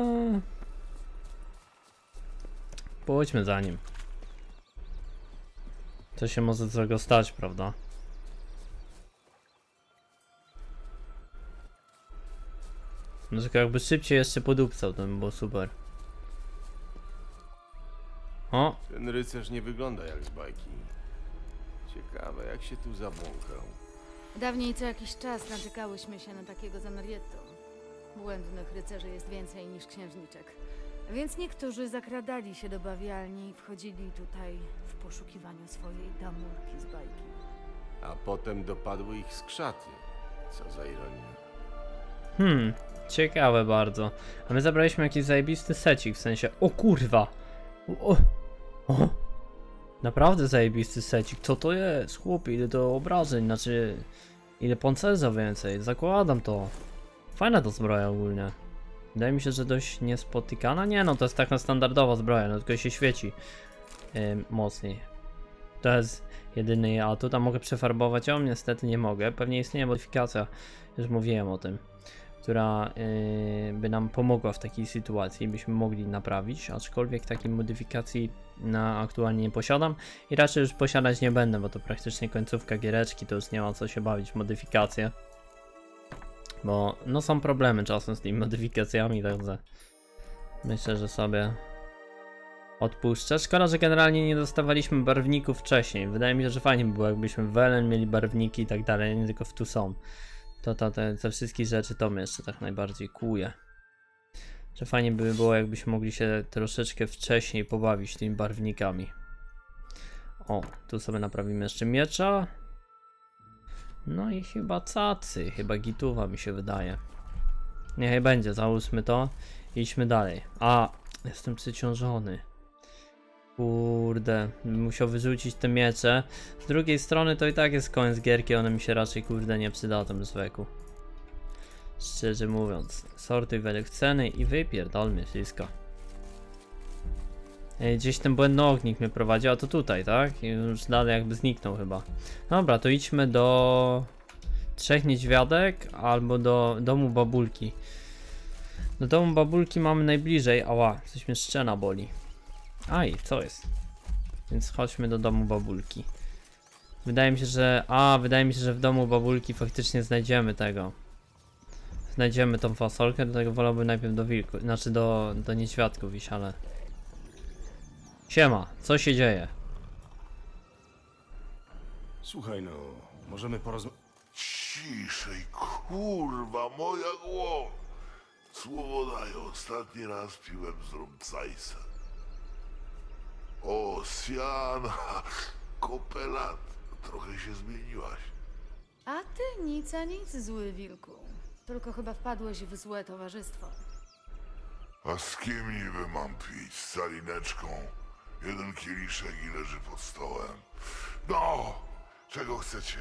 Speaker 1: pójdźmy za nim. Co się może złego stać, prawda? No tylko jakby szybciej jeszcze podupcał, to by było super. O,
Speaker 2: Ten rycerz nie wygląda jak z bajki. Ciekawe, jak się tu zabłąkał.
Speaker 4: Dawniej co jakiś czas natykałyśmy się na takiego Zanarietto. Błędnych rycerzy jest więcej niż księżniczek. Więc niektórzy zakradali się do bawialni i wchodzili tutaj w poszukiwaniu swojej damurki z bajki.
Speaker 2: A potem dopadły ich skrzaty. Co za ironia.
Speaker 1: hmm, ciekawe bardzo. A my zabraliśmy jakiś zajebisty secik, w sensie, o kurwa! O, o, naprawdę zajebisty secik, co to jest? Chłopie, ile to obrażeń, znaczy, ile pancerza więcej, zakładam to. Fajna to zbroja ogólnie. Wydaje mi się, że dość niespotykana. Nie no, to jest taka standardowa zbroja, no tylko się świeci yy, mocniej. To jest jedyny atut, a mogę przefarbować ją? Niestety nie mogę. Pewnie istnieje modyfikacja, już mówiłem o tym, która yy, by nam pomogła w takiej sytuacji, byśmy mogli naprawić, aczkolwiek takiej modyfikacji na aktualnie nie posiadam i raczej już posiadać nie będę, bo to praktycznie końcówka giereczki, to już nie ma co się bawić w modyfikacje. Bo no są problemy czasem z tymi modyfikacjami, także myślę, że sobie odpuszczę. Szkoda, że generalnie nie dostawaliśmy barwników wcześniej. Wydaje mi się, że fajnie by było, jakbyśmy w Welen mieli barwniki i tak dalej, nie tylko w tu są. To, to te, te wszystkie rzeczy to mnie jeszcze tak najbardziej kłuje. Że fajnie by było, jakbyśmy mogli się troszeczkę wcześniej pobawić tymi barwnikami. O, tu sobie naprawimy jeszcze miecza. No i chyba cacy, chyba gituwa mi się wydaje. Niechaj będzie, załóżmy to. Idźmy dalej. A, jestem przeciążony. Kurde, musiał wyrzucić te miecze. Z drugiej strony to i tak jest koniec gierki, one mi się raczej kurde nie przydadzą z wieku. Szczerze mówiąc, sortuj według ceny i wypierdolmy wszystko. Ej, gdzieś ten błędny ognik mnie prowadzi, a to tutaj, tak? I już dalej jakby zniknął chyba. Dobra, to idźmy do trzech niedźwiadek albo do domu babulki. Do domu babulki mamy najbliżej. Ała, coś mnie szczena boli. Aj, co jest? Więc chodźmy do domu babulki. Wydaje mi się, że... A, wydaje mi się, że w domu babulki faktycznie znajdziemy tego. Znajdziemy tą fasolkę, dlatego wolałbym najpierw do wilku, znaczy do, do niedźwiadków iść, ale... Siema, co się dzieje?
Speaker 2: Słuchaj no, możemy porozmawiać...
Speaker 8: Ciszej, kurwa, moja głowa. Słowo daję, ostatni raz piłem z Rumcajsa. O, Siana, kopelat, trochę się zmieniłaś.
Speaker 4: A ty nic a nic, zły wilku. Tylko chyba wpadłeś w złe towarzystwo.
Speaker 8: A z kim niby mam pić? Z Salineczką? Jeden kieliszek i leży pod stołem. No, czego chcecie?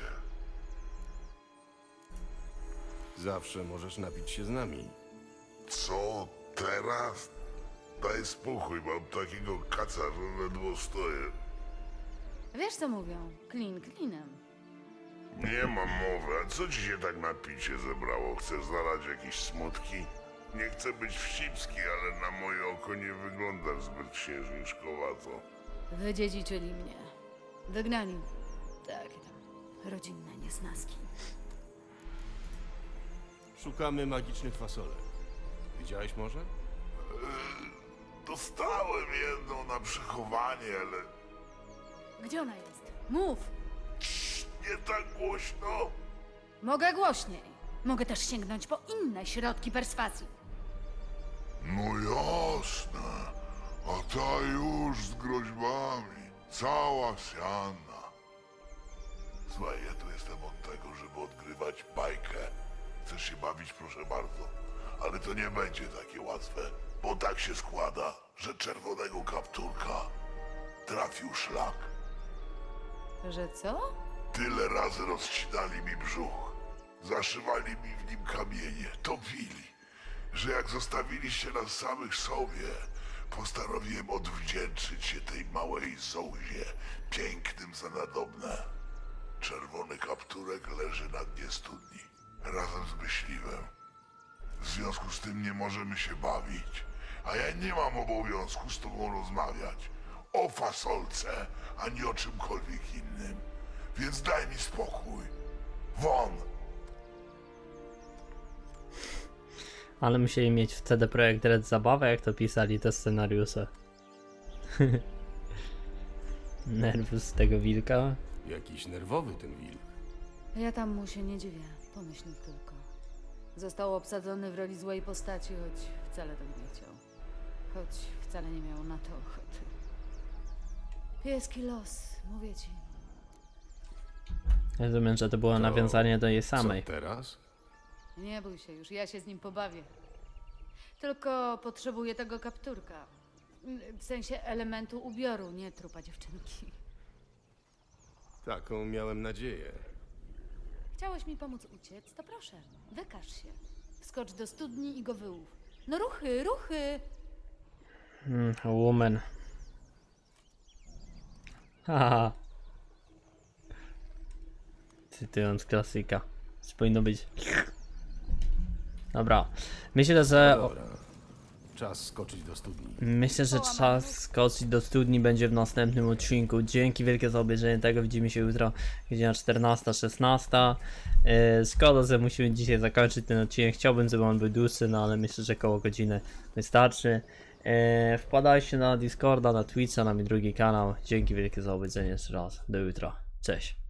Speaker 2: Zawsze możesz napić się z nami.
Speaker 8: Co teraz? Daj spokój, mam takiego kaca, że ledwo stoję.
Speaker 4: Wiesz co mówią? Klin klinem.
Speaker 8: Nie mam mowy, a co ci się tak na picie zebrało? Chcesz zalać jakieś smutki? Nie chcę być wścibski, ale na moje oko nie wyglądasz zbyt księżniczkowato.
Speaker 4: Wydziedziczyli mnie. Wygnani. Takie tam rodzinne niesnaski.
Speaker 2: Szukamy magicznych fasolek. Widziałeś może?
Speaker 8: Dostałem jedną na przechowanie, ale
Speaker 4: Gdzie ona jest? Mów!
Speaker 8: nie tak głośno.
Speaker 4: Mogę głośniej. Mogę też sięgnąć po inne środki perswazji.
Speaker 8: No jasne, a ta już z groźbami, cała siana. Słuchaj, ja tu jestem od tego, żeby odgrywać bajkę. Chcesz się bawić, proszę bardzo. Ale to nie będzie takie łatwe, bo tak się składa, że czerwonego kapturka trafił szlak.
Speaker 4: Że co?
Speaker 8: Tyle razy rozcinali mi brzuch, zaszywali mi w nim kamienie, topili, że jak zostawiliście nas samych sobie, postanowiłem odwdzięczyć się tej małej zołzie pięknym za nadobne. Czerwony kapturek leży na dnie studni, razem z myśliwym. W związku z tym nie możemy się bawić, a ja nie mam obowiązku z tobą rozmawiać o fasolce, ani o czymkolwiek innym. Więc daj mi spokój. Won!
Speaker 1: Ale musieli mieć w C D Projekt Red zabawę, jak to pisali te scenariusze. Nerwus z tego wilka.
Speaker 2: Jakiś nerwowy ten wilk.
Speaker 4: Ja tam mu się nie dziwię. Pomyśl tylko. Został obsadzony w roli złej postaci, choć wcale tego nie chciał. Choć wcale nie miał na to ochoty. Pieski los, mówię ci.
Speaker 1: Rozumiem, że to było
Speaker 2: To
Speaker 1: nawiązanie do jej samej.
Speaker 2: Co teraz?
Speaker 4: Nie bój się już, ja się z nim pobawię. Tylko potrzebuję tego kapturka. W sensie elementu ubioru, nie trupa dziewczynki.
Speaker 2: Taką miałem nadzieję.
Speaker 4: Chciałeś mi pomóc uciec? To proszę, wykaż się. Wskocz do studni i go wyłów. No ruchy, ruchy!
Speaker 1: Mm, woman. Haha. Cytując klasyka. Coś powinno być. Dobra. Myślę, że...
Speaker 2: Dobra. Czas skoczyć do studni.
Speaker 1: Myślę, że czas skoczyć do studni będzie w następnym odcinku. Dzięki wielkie za obejrzenie tego. Widzimy się jutro, godzina czternasta szesnasta. Yy, szkoda, że musimy dzisiaj zakończyć ten odcinek. Chciałbym, żeby on był dłuższy, no ale myślę, że koło godziny wystarczy. Yy, wpadajcie na Discorda, na Twitcha, na mój drugi kanał. Dzięki wielkie za obejrzenie jeszcze raz. Do jutra. Cześć.